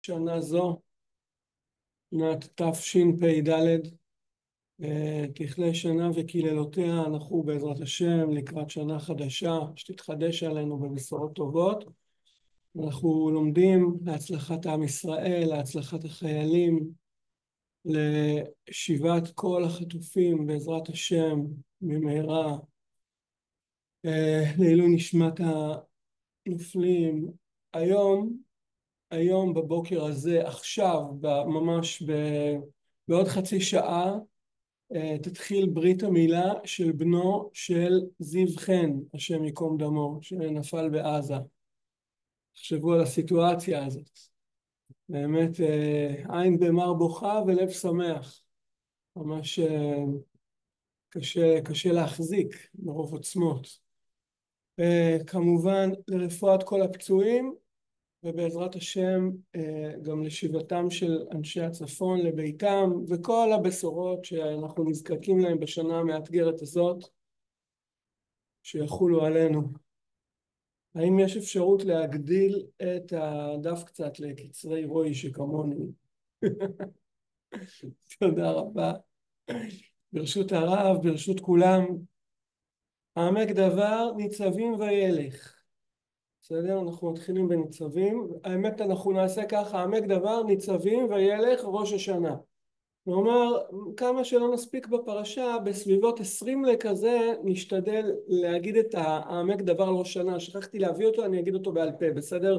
שנה זו, שנת תשפ"ד, תכלה שנה וקללותיה. אנחנו בעזרת השם לקראת שנה חדשה שתתחדש עלינו בבשורות טובות. אנחנו לומדים להצלחת עם ישראל, להצלחת החיילים, לשיבת כל החטופים בעזרת השם במהרה, לעילוי נשמת הנופלים. היום בבוקר הזה, עכשיו, ממש בעוד חצי שעה, תתחיל ברית המילה של בנו של זיו חן, השם ייקום דמו, שנפל בעזה. תחשבו על הסיטואציה הזאת. באמת עין במר בוכה ולב שמח. ממש קשה להחזיק מרוב עוצמות. כמובן לרפואת כל הפצועים, ובעזרת השם גם לשיבתם של אנשי הצפון לביתם, וכל הבשורות שאנחנו נזקקים להם בשנה המאתגרת הזאת, שיחולו עלינו. האם יש אפשרות להגדיל את הדף קצת לקצרי רואי שכמוני? תודה רבה. ברשות הרב, ברשות כולם. העמק דבר ניצבים וילך. בסדר? אנחנו מתחילים בניצבים. האמת, אנחנו נעשה ככה: העמק דבר ניצבים וילך ראש השנה. כלומר, כמה שלא נספיק בפרשה, בסביבות 20 לכזה נשתדל להגיד את העמק דבר ראש השנה. שכחתי להביא אותו, אני אגיד אותו בעל פה, בסדר?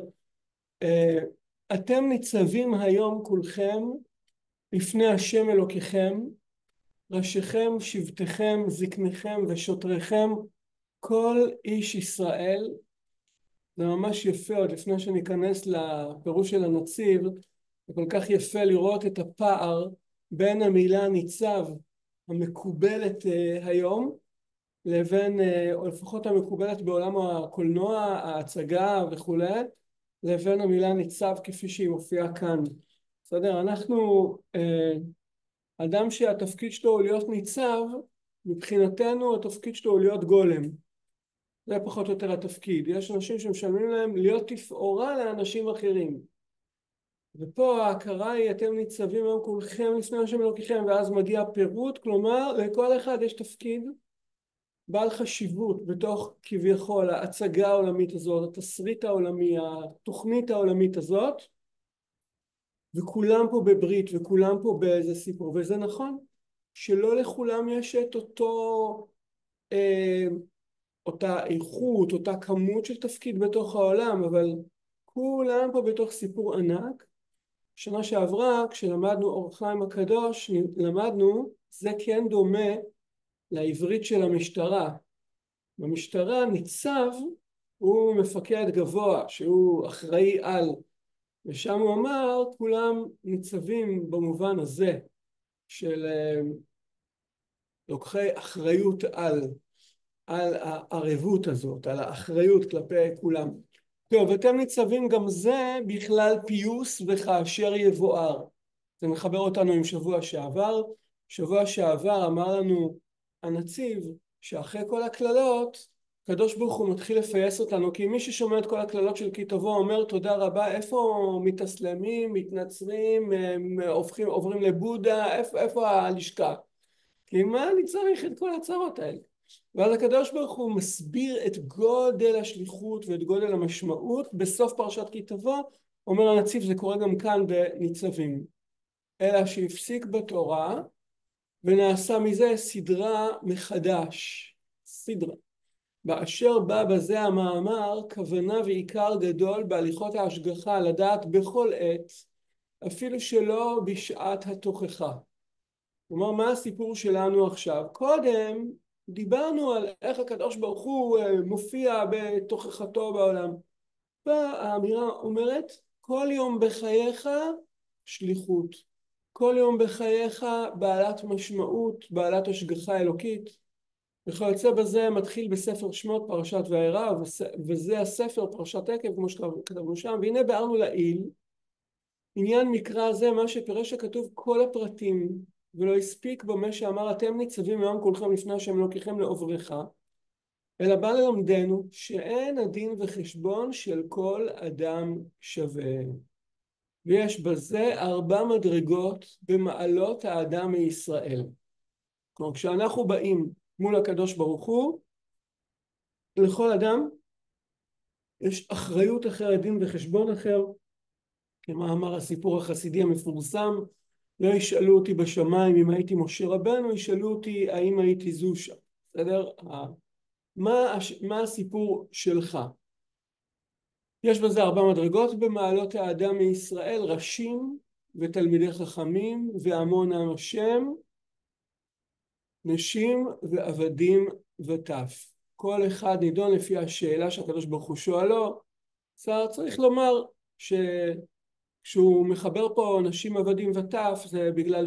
אתם ניצבים היום כולכם לפני השם אלוקיכם, ראשיכם, שבטיכם, זקניכם ושוטריכם, כל איש ישראל. זה ממש יפה. עוד לפני שניכנס לפירוש של הנציב, זה כל כך יפה לראות את הפער בין המילה ניצב המקובלת היום לבין, או לפחות המקובלת בעולם הקולנוע, ההצגה וכו', לבין המילה ניצב כפי שהיא מופיעה כאן. בסדר? אנחנו אדם שהתפקיד שלו הוא להיות ניצב, מבחינתנו התפקיד שלו הוא להיות גולם. זה פחות או יותר התפקיד. יש אנשים שמשלמים להם להיות תפאורה לאנשים אחרים. ופה ההכרה היא: אתם ניצבים היום כולכם לפני השם אלוקיכם, ואז מגיע פירוט, כלומר לכל אחד יש תפקיד בעל חשיבות בתוך כביכול ההצגה העולמית הזאת, התסריט העולמי, התוכנית העולמית הזאת, וכולם פה בברית וכולם פה באיזה סיפור. וזה נכון שלא לכולם יש את אותה איכות, אותה כמות של תפקיד בתוך העולם, אבל כולם פה בתוך סיפור ענק. שנה שעברה כשלמדנו אור החיים הקדוש, למדנו זה כן דומה לעברית של המשטרה. במשטרה ניצב הוא מפקד גבוה שהוא אחראי על, ושם הוא אמר כולם ניצבים במובן הזה של לוקחי אחריות על הערבות הזאת, על האחריות כלפי כולם. טוב, אתם ניצבים גם זה בכלל פיוס וכאשר יבואר. זה מחבר אותנו עם שבוע שעבר. שבוע שעבר אמר לנו הנציב שאחרי כל הכללות, הקדוש ברוך הוא מתחיל לפייס אותנו, כי מי ששומע את כל הכללות של כי תבוא אומר תודה רבה, איפה מתאסלמים, מתנצרים, עוברים לבודה, איפה הלשכה? כי מה אני צריך את כל הצרות האלה? ואז הקדוש ברוך הוא מסביר את גודל השליחות ואת גודל המשמעות בסוף פרשת כי תבוא. אומר הנציב, זה קורה גם כאן בניצבים, אלא שהפסיק בתורה ונעשה מזה סדרה מחדש. סדרה באשר בא בזה המאמר כוונה ועיקר גדול בהליכות ההשגחה, לדעת בכל עת אפילו שלא בשעת התוכחה. כלומר, מה הסיפור שלנו עכשיו? קודם דיברנו על איך הקדוש ברוך הוא מופיע בתוכחתו בעולם. והאמירה אומרת, כל יום בחייך שליחות. כל יום בחייך בעלת משמעות, בעלת השגחה אלוקית. וכיוצא בזה מתחיל בספר שמות פרשת וארא, וזה הספר פרשת עקב כמו שכתבנו שם. והנה בארנו לעיל, עניין מקרא זה מה שפירש הכתוב כל הפרטים, ולא הספיק במה שאמר אתם ניצבים היום כולכם לפני השם אלוקיכם לעוברך, אלא בא ללמדנו שאין הדין וחשבון של כל אדם שווה. ויש בזה 4 מדרגות במעלות האדם מישראל. כלומר, כשאנחנו באים מול הקדוש ברוך הוא, לכל אדם יש אחריות אחרת, דין וחשבון אחר, כמאמר הסיפור החסידי המפורסם, לא ישאלו אותי בשמיים אם הייתי משה רבנו, ישאלו אותי האם הייתי זושה. בסדר? מה הסיפור שלך? יש בזה 4 מדרגות במעלות האדם מישראל, ראשים ותלמידי חכמים והמון עם השם, נשים ועבדים וטף. כל אחד נידון לפי השאלה שהקדוש ברוך הוא שואלו. צריך לומר שכשהוא מחבר פה נשים עבדים וטף, זה בגלל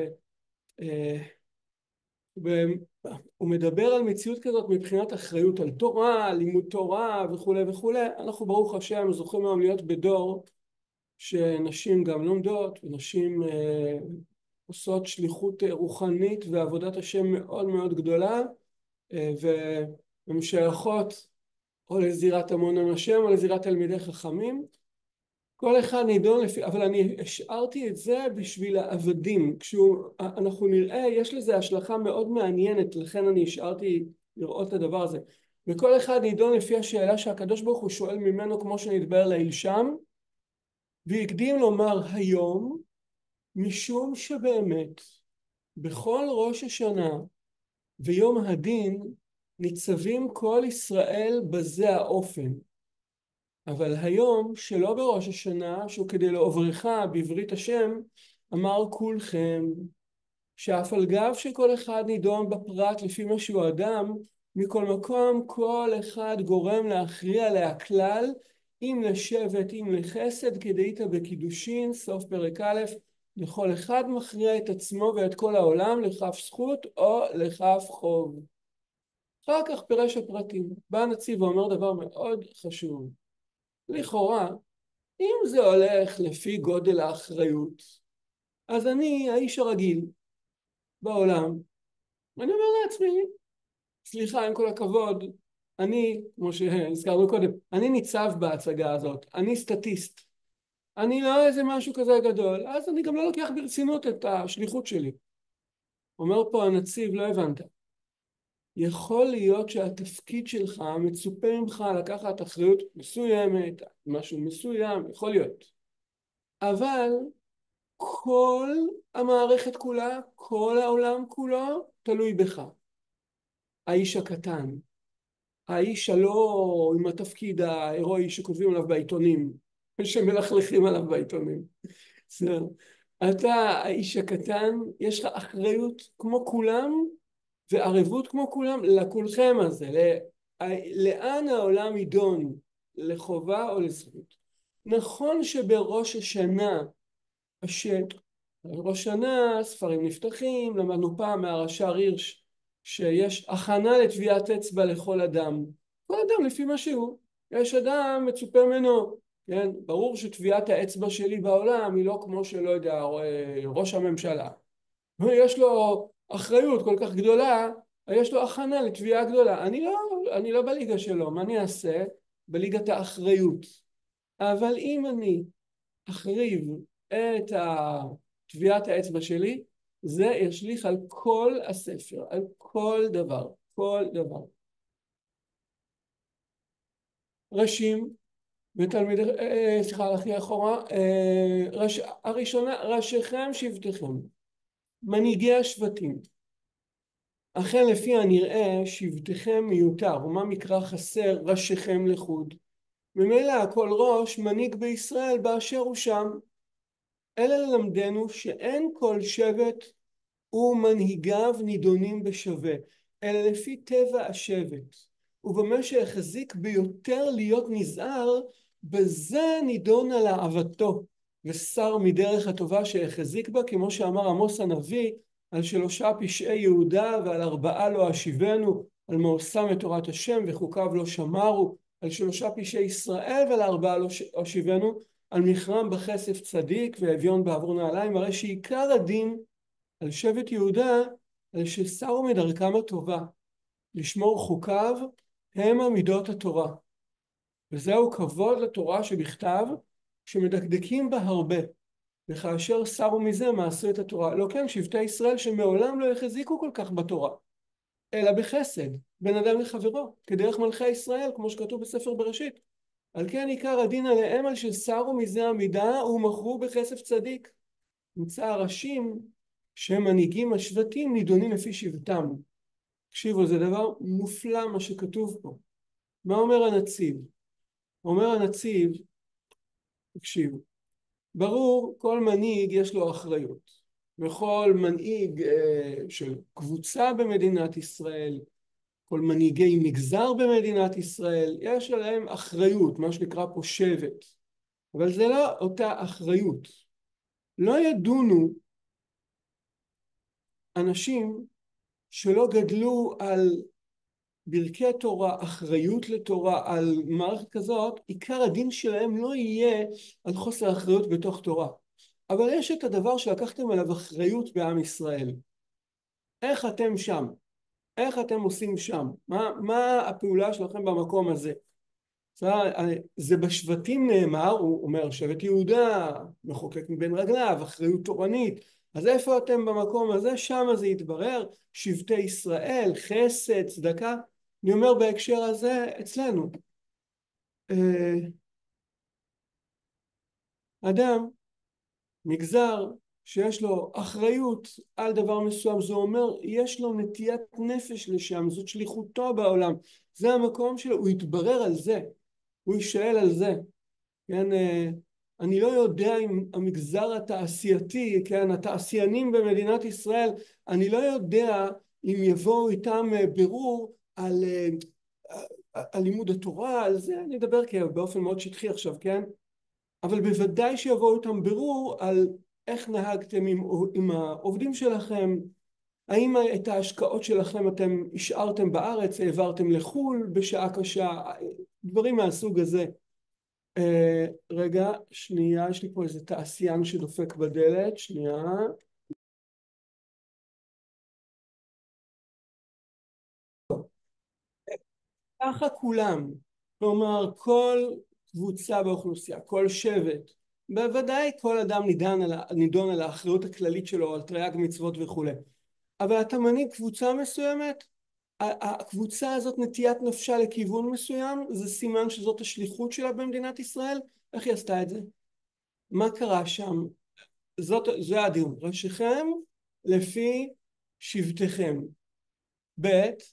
הוא מדבר על מציאות כזאת מבחינת אחריות על תורה, לימוד תורה וכו' וכו'. אנחנו ברוך השם זוכים היום להיות בדור שנשים גם לומדות, ונשים עושות שליחות רוחנית ועבודת השם מאוד מאוד גדולה, והן שייכות או לזירת המון עם השם או לזירת תלמידי חכמים. כל אחד נידון לפי, אבל אני השארתי את זה בשביל העבדים. אנחנו נראה, יש לזה השלכה מאוד מעניינת, לכן אני השארתי לראות את הדבר הזה. וכל אחד נידון לפי השאלה שהקדוש ברוך הוא שואל ממנו, כמו שנדבר לעיל שם, והקדים לומר היום, משום שבאמת בכל ראש השנה ויום הדין ניצבים כל ישראל בזה האופן. אבל היום שלא בראש השנה, שהוא כדי לעוברך בברית השם, אמר כולכם, שאף על גב שכל אחד נידון בפרט לפי מה שהוא אדם, מכל מקום כל אחד גורם להכריע להכלל, אם לשבט אם לחסד, כדאית בקידושין, סוף פרק א', לכל אחד מכריע את עצמו ואת כל העולם לכף זכות או לכף חוב. אחר כך פירש הפרטים. בא הנציב ואומר דבר מאוד חשוב. לכאורה, אם זה הולך לפי גודל האחריות, אז אני האיש הרגיל בעולם, ואני אומר לעצמי, סליחה, עם כל הכבוד, אני, כמו שהזכרנו קודם, אני ניצב בהצגה הזאת, אני סטטיסט, אני לא איזה משהו כזה גדול, אז אני גם לא לוקח ברצינות את השליחות שלי. אומר פה הנציב, לא הבנת. יכול להיות שהתפקיד שלך מצופה ממך לקחת אחריות מסוימת, משהו מסוים, יכול להיות. אבל כל המערכת כולה, כל העולם כולו, תלוי בך. האיש הקטן, האיש הלא עם התפקיד ההירואי שכותבים עליו בעיתונים, שמלכלכים עליו בעיתונים. אתה האיש הקטן, יש לך אחריות כמו כולם, וערבות כמו כולם, לכולכם הזה, לאן העולם יידון, לחובה או לזכות. נכון שבראש השנה, ראש שנה, ספרים נפתחים, למדנו פעם מהרש"ר הירש, שיש הכנה לטביעת אצבע לכל אדם. כל אדם לפי מה שהוא. יש אדם מצופה ממנו. כן? ברור שטביעת האצבע שלי בעולם היא לא כמו שלא יודע, ראש הממשלה. יש לו אחריות כל כך גדולה, יש לו הכנה לטביעה גדולה. אני לא בליגה שלו, מה אני אעשה? בליגת האחריות. אבל אם אני אחריב את טביעת האצבע שלי, זה ישליך על כל הספר, על כל דבר, כל דבר. ראשים ותלמידי, סליחה, הלכתי אחורה, הראשונה, ראשיכם שבטיכם, מנהיגי השבטים. אכן לפי הנראה שבטיכם מיותר, ומה מקרא חסר ראשיכם לחוד. ממילא כל ראש מנהיג בישראל באשר הוא שם. אלא ללמדנו שאין כל שבט ומנהיגיו נידונים בשווה, אלא לפי טבע השבט. ובמה שהחזיק ביותר להיות נזהר, בזה נידון על אהבתו, ושר מדרך הטובה שהחזיק בה, כמו שאמר עמוס הנביא, על 3 פשעי יהודה ועל 4 לא אשיבנו, על מאוסם את תורת השם וחוקיו לא שמרו, על 3 פשעי ישראל ועל 4 לא אשיבנו, על מכרם בכסף צדיק ואביון בעבור נעליים. הרי שעיקר הדין על שבט יהודה על שסרו מדרכם הטובה, לשמור חוקיו הם המידות התורה, וזהו כבוד לתורה שבכתב, שמדקדקים בה הרבה, וכאשר סרו מזה מעשו את התורה. לא כן, שבטי ישראל שמעולם לא החזיקו כל כך בתורה, אלא בחסד, בין אדם לחברו, כדרך מלכי ישראל, כמו שכתוב בספר בראשית. על כן עיקר הדין עליהם על שסרו מזה עמידה ומכרו בכסף צדיק. נמצא הראשים שמנהיגים השבטים נידונים לפי שבטם. תקשיבו, זה דבר מופלא מה שכתוב פה. מה אומר הנציב? אומר הנציב, תקשיבו, ברור כל מנהיג יש לו אחריות, וכל מנהיג של קבוצה במדינת ישראל, כל מנהיגי מגזר במדינת ישראל, יש עליהם אחריות, מה שנקרא פה שבט, אבל זה לא אותה אחריות. לא ידונו אנשים שלא גדלו על ברכי תורה, אחריות לתורה, על מערכת כזאת, עיקר הדין שלהם לא יהיה על חוסר אחריות בתוך תורה. אבל יש את הדבר שלקחתם עליו אחריות בעם ישראל. איך אתם שם? איך אתם עושים שם? מה הפעולה שלכם במקום הזה? זה בשבטים נאמר, הוא אומר, שבט יהודה מחוקק מבין רגליו, אחריות תורנית. אז איפה אתם במקום הזה? שם זה יתברר, שבטי ישראל, חסד, צדקה. אני אומר בהקשר הזה, אצלנו, אדם, מגזר, שיש לו אחריות על דבר מסוים, זה אומר, יש לו נטיית נפש לשם, זאת שליחותו בעולם, זה המקום שלו, הוא יתברר על זה, הוא יישאל על זה. כן, אני לא יודע אם המגזר התעשייתי, כן, התעשיינים במדינת ישראל, אני לא יודע אם יבואו איתם בירור על לימוד התורה, על זה אני אדבר באופן מאוד שטחי עכשיו, כן? אבל בוודאי שיבואו איתם בירור על איך נהגתם עם העובדים שלכם, האם את ההשקעות שלכם אתם השארתם בארץ, העברתם לחול בשעה קשה, דברים מהסוג הזה. רגע, שנייה, יש לי פה איזה תעשיין שדופק בדלת, שנייה. ככה כולם, כלומר כל קבוצה באוכלוסייה, כל שבט, בוודאי כל אדם נידון על האחריות הכללית שלו, על תרי"ג מצוות וכו'. אבל אתה מנהיג קבוצה מסוימת, הקבוצה הזאת נטיית נפשה לכיוון מסוים, זה סימן שזאת השליחות שלה במדינת ישראל. איך היא עשתה את זה? מה קרה שם? זה הדיון. ראשיכם לפי שבטיכם. ב'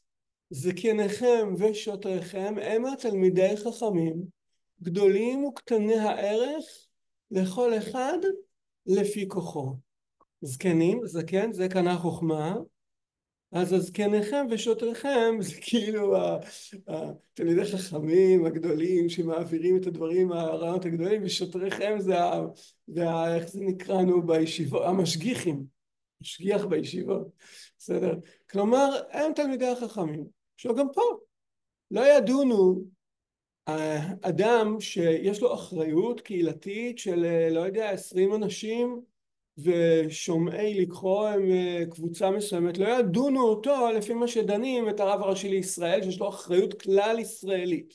זקניכם ושוטריכם הם התלמידי חכמים, גדולים וקטני הערך, לכל אחד לפי כוחו. זקנים, זקן, זה קנה חוכמה, אז הזקניכם ושוטריכם זה כאילו התלמידי חכמים הגדולים שמעבירים את הדברים, הרעיונות הגדולים, ושוטריכם זה איך זה נקראנו בישיבות, המשגיחים, משגיח בישיבות, בסדר? כלומר, הם תלמידי החכמים. עכשיו גם פה, לא ידונו אדם שיש לו אחריות קהילתית של לא יודע 20 אנשים ושומעי לקחו הם קבוצה מסוימת, לא ידונו אותו לפי מה שדנים את הרב הראשי לישראל שיש לו אחריות כלל ישראלית.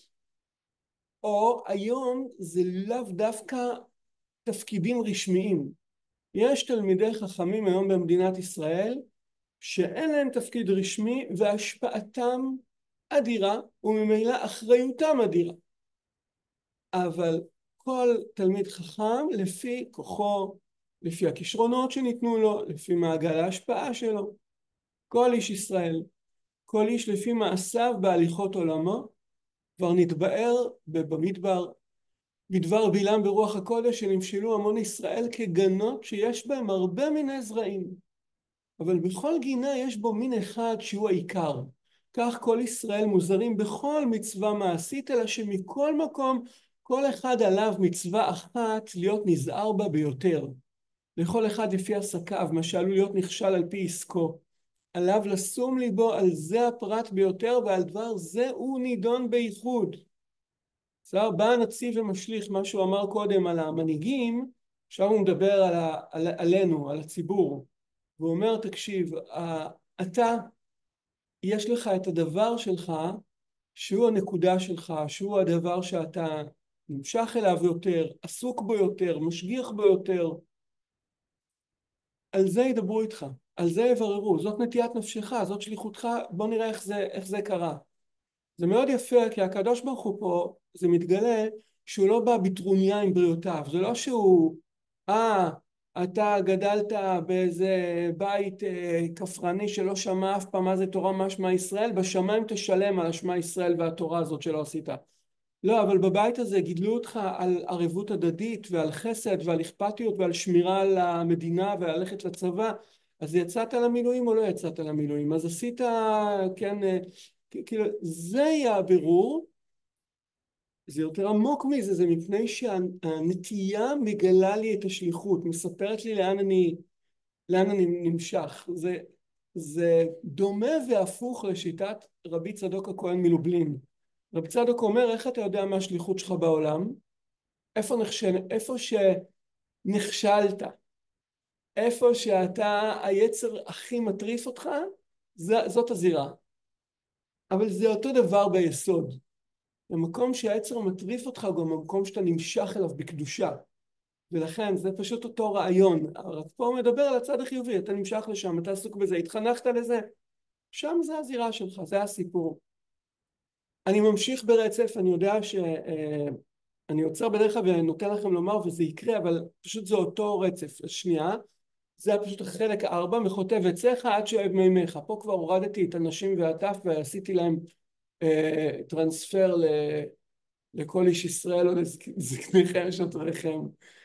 או היום זה לאו דווקא תפקידים רשמיים. יש תלמידי חכמים היום במדינת ישראל שאין להם תפקיד רשמי והשפעתם אדירה וממילא אחריותם אדירה. אבל כל תלמיד חכם לפי כוחו, לפי הכישרונות שניתנו לו, לפי מעגל ההשפעה שלו. כל איש ישראל, כל איש לפי מעשיו בהליכות עולמו, כבר נתבאר במדבר בדבר בלעם ברוח הקודש שנמשלו המון ישראל כגנות שיש בהם הרבה מיני זרעים. אבל בכל גינה יש בו מין אחד שהוא העיקר. כך כל ישראל מוזרים בכל מצווה מעשית, אלא שמכל מקום כל אחד עליו מצווה אחת להיות נזהר בה ביותר. לכל אחד לפי עסקיו, מה שעלול להיות נכשל על פי עסקו. עליו לשום ליבו על זה הפרט ביותר, ועל דבר זה הוא נידון בייחוד. בסדר, בא הנציב ומשליך מה שהוא אמר קודם על המנהיגים, עכשיו הוא מדבר עלינו, על הציבור. והוא אומר, תקשיב, אתה, יש לך את הדבר שלך, שהוא הנקודה שלך, שהוא הדבר שאתה נמשך אליו יותר, עסוק בו יותר, משגיח בו יותר. על זה ידברו איתך, על זה יבררו, זאת נטיית נפשך, זאת שליחותך, בוא נראה איך זה קרה. זה מאוד יפה, כי הקדוש ברוך הוא פה, זה מתגלה שהוא לא בא בטרוניה עם בריאותיו, זה לא שהוא, אתה גדלת באיזה בית כפרני שלא שמע אף פעם מה זה תורה מה שמע ישראל, בשמיים תשלם על השמע ישראל והתורה הזאת שלא עשית. לא, אבל בבית הזה גידלו אותך על ערבות הדדית ועל חסד ועל אכפתיות ועל שמירה על המדינה וללכת לצבא, אז יצאת למילואים או לא יצאת למילואים? אז עשית, כן, כאילו, זה יהיה הבירור. זה יותר עמוק מזה, זה מפני שהנטייה מגלה לי את השליחות, מספרת לי לאן אני נמשך. זה דומה והפוך לשיטת רבי צדוק הכהן מלובלין. רבי צדוק אומר, איך אתה יודע מה השליחות שלך בעולם? איפה שנכשלת, איפה שאתה היצר הכי מטריף אותך, זאת הזירה. אבל זה אותו דבר ביסוד. במקום שהיצר מטריף אותך, גם במקום שאתה נמשך אליו בקדושה. ולכן זה פשוט אותו רעיון. הרב פה מדבר על הצד החיובי, אתה נמשך לשם, אתה עסוק בזה, התחנכת לזה. שם זה הזירה שלך, זה הסיפור. אני ממשיך ברצף, אני יודע אני עוצר בדרך כלל ונותן לכם לומר וזה יקרה, אבל פשוט זה אותו רצף. השנייה, זה פשוט החלק 4, מחוטב עציך עד שאוהב מימיך. פה כבר הורדתי את הנשים והטף ועשיתי להם טרנספר לכל איש ישראל או לזקניכם שוטריכם.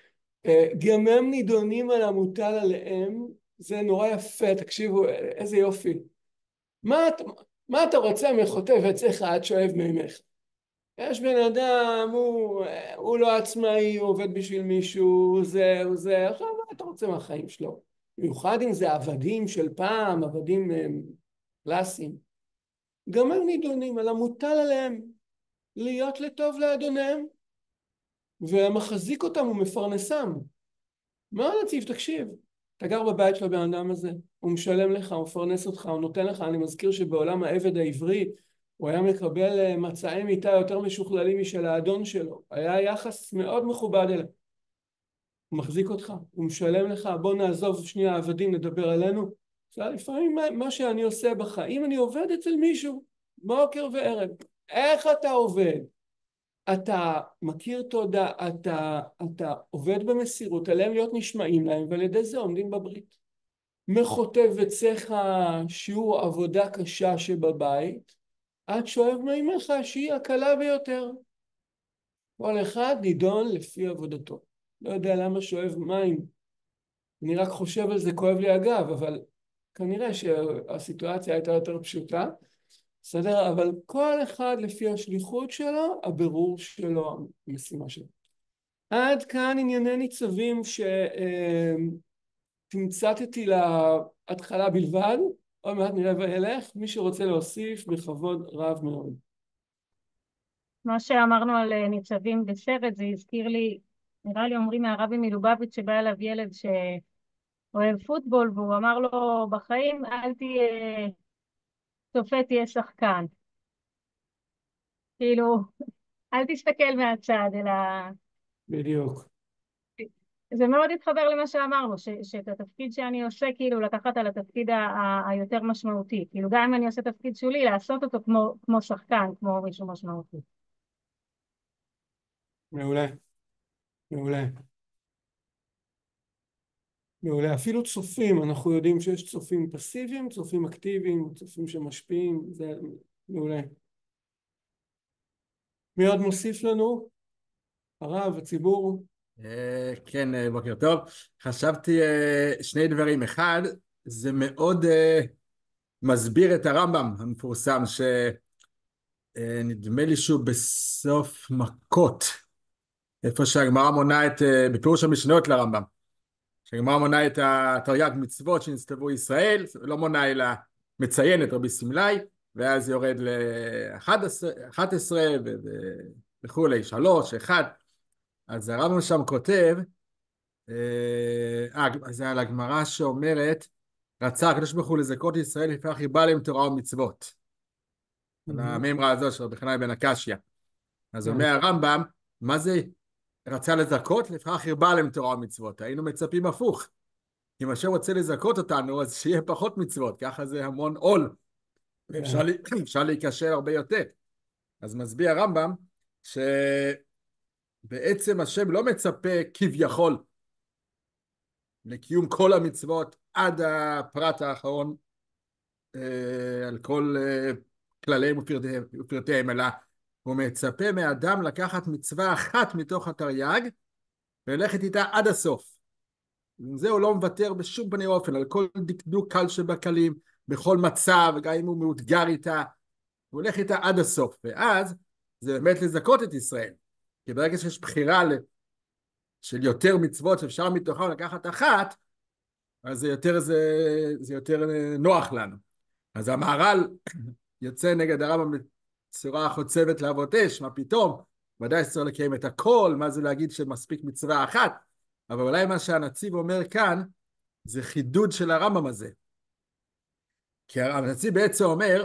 גם הם נידונים על המוטל עליהם, זה נורא יפה, תקשיבו איזה יופי. מה אתה רוצה מחוטב עציך עד שאוהב מימיך? יש בן אדם, הוא לא עצמאי, הוא עובד בשביל מישהו, זה, עכשיו מה אתה רוצה מהחיים שלו? במיוחד אם זה עבדים של פעם, עבדים קלאסיים. גם הם נידונים על המוטל עליהם להיות לטוב לאדוניהם, ומחזיק אותם ומפרנסם. מה נציב? תקשיב, אתה גר בבית של הבן אדם הזה, הוא משלם לך, הוא מפרנס אותך, הוא נותן לך. אני מזכיר שבעולם העבד העברי הוא היה מקבל מצעי מיטה יותר משוכללים משל האדון שלו, היה יחס מאוד מכובד אליו. הוא מחזיק אותך, הוא משלם לך. בוא נעזוב שנייה עבדים, נדבר עלינו. לפעמים מה שאני עושה בחיים, אני עובד אצל מישהו בוקר וערב. איך אתה עובד? אתה מכיר תודה, אתה עובד במסירות, עליהם להיות נשמעים להם, ועל ידי זה עומדים בברית. מחוטב עציך שיעור עבודה קשה שבבית, עד שואב מימיך שהיא הקלה ביותר. כל אחד נידון לפי עבודתו. לא יודע למה שואב מים. אני רק חושב על זה, כואב לי הגב, אבל כנראה שהסיטואציה הייתה יותר פשוטה. בסדר? אבל כל אחד לפי השליחות שלו, הבירור שלו, המשימה שלו. עד כאן ענייני ניצבים שתמצתתי להתחלה בלבד. עוד מעט נראה וילך. מי שרוצה להוסיף, בכבוד רב מאוד. מה שאמרנו על ניצבים בסרט, זה הזכיר לי, נראה לי אומרים מהרבי מלובביץ' שבא אליו ילד שאוהב פוטבול, והוא אמר לו, בחיים אל תהיה צופה, תהיה שחקן. כאילו, אל תסתכל מהצד, אלא... בדיוק. זה מאוד התחבר למה שאמרנו, שאת התפקיד שאני עושה, כאילו, לקחת על התפקיד היותר משמעותי. כאילו, גם אם אני עושה תפקיד שולי, לעשות אותו כמו שחקן, כמו מישהו משמעותי. מעולה. מעולה. מעולה. אפילו צופים, אנחנו יודעים שיש צופים פסיביים, צופים אקטיביים, צופים שמשפיעים, זה מעולה. מי עוד מוסיף לנו? הרב, הציבור? כן, בוקר טוב. חשבתי שני דברים. אחד, זה מאוד מסביר את הרמב"ם המפורסם, שנדמה לי שהוא בסוף מכות, איפה שהגמרא מונה בפירוש המשניות לרמב"ם, שהגמרא מונה את התרי"ג מצוות שנצטוו ישראל, לא מונה אלא מציין את רבי סמלי, ואז יורד ל-11 וכולי, 3, 1. אז הרמב"ם שם כותב, זה על הגמרא שאומרת, רצה הקדוש ברוך הוא לזכות ישראל לפיכך חיבה להם תורה ומצוות. על המימרה הזו של רבי חנינא בן עקשיא. אז אומר הרמב"ם, מה זה רצה לזכות? לפיכך הרבה להם תורה ומצוות. היינו מצפים הפוך. אם השם רוצה לזכות אותנו, אז שיהיה פחות מצוות, ככה זה המון עול. אפשר להיקשר הרבה יותר. אז מסביר הרמב"ם שבעצם השם לא מצפה כביכול לקיום כל המצוות עד הפרט האחרון על כל כלליהם ופרטיהם, אלא הוא מצפה מאדם לקחת מצווה אחת מתוך התרי"ג וללכת איתה עד הסוף. עם זה הוא לא מוותר בשום פנים ואופן, על כל דקדוק קל שבקלים, בכל מצב, גם אם הוא מאותגר איתה, הוא הולך איתה עד הסוף, ואז זה באמת לזכות את ישראל. כי ברגע שיש בחירה של יותר מצוות שאפשר מתוכם לקחת אחת, אז זה יותר נוח לנו. אז המהר"ל יוצא נגד הרמב"ם בצורה חוצבת להבות אש, מה פתאום? ודאי שצריך לקיים את הכל, מה זה להגיד שמספיק מצווה אחת, אבל אולי מה שהנציב אומר כאן, זה חידוד של הרמב"ם הזה. כי הנציב בעצם אומר,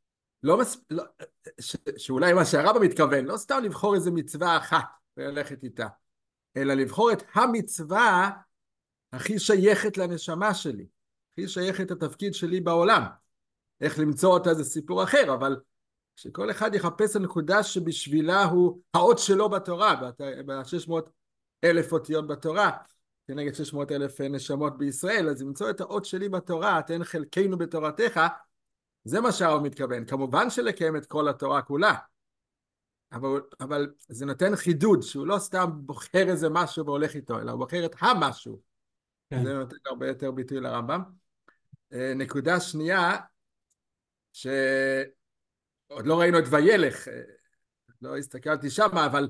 שאולי מה שהרמב"ם מתכוון, לא סתם לבחור איזה מצווה אחת וללכת איתה, אלא לבחור את המצווה הכי שייכת לנשמה שלי, הכי שייכת לתפקיד שלי בעולם. איך למצוא אותה זה סיפור אחר, אבל שכל אחד יחפש הנקודה שבשבילה הוא האות שלו בתורה, ב-600,000 אותיות בתורה, כנגד 600,000 נשמות בישראל, אז למצוא את האות שלי בתורה, תן חלקנו בתורתך, זה מה שהרב מתכוון. כמובן שלקיים את כל התורה כולה, אבל זה נותן חידוד, שהוא לא סתם בוחר איזה משהו והולך איתו, אלא הוא בוחר את המשהו. כן. זה נותן הרבה יותר ביטוי לרמב"ם. נקודה שנייה, שעוד לא ראינו את וילך, לא הסתכלתי שם, אבל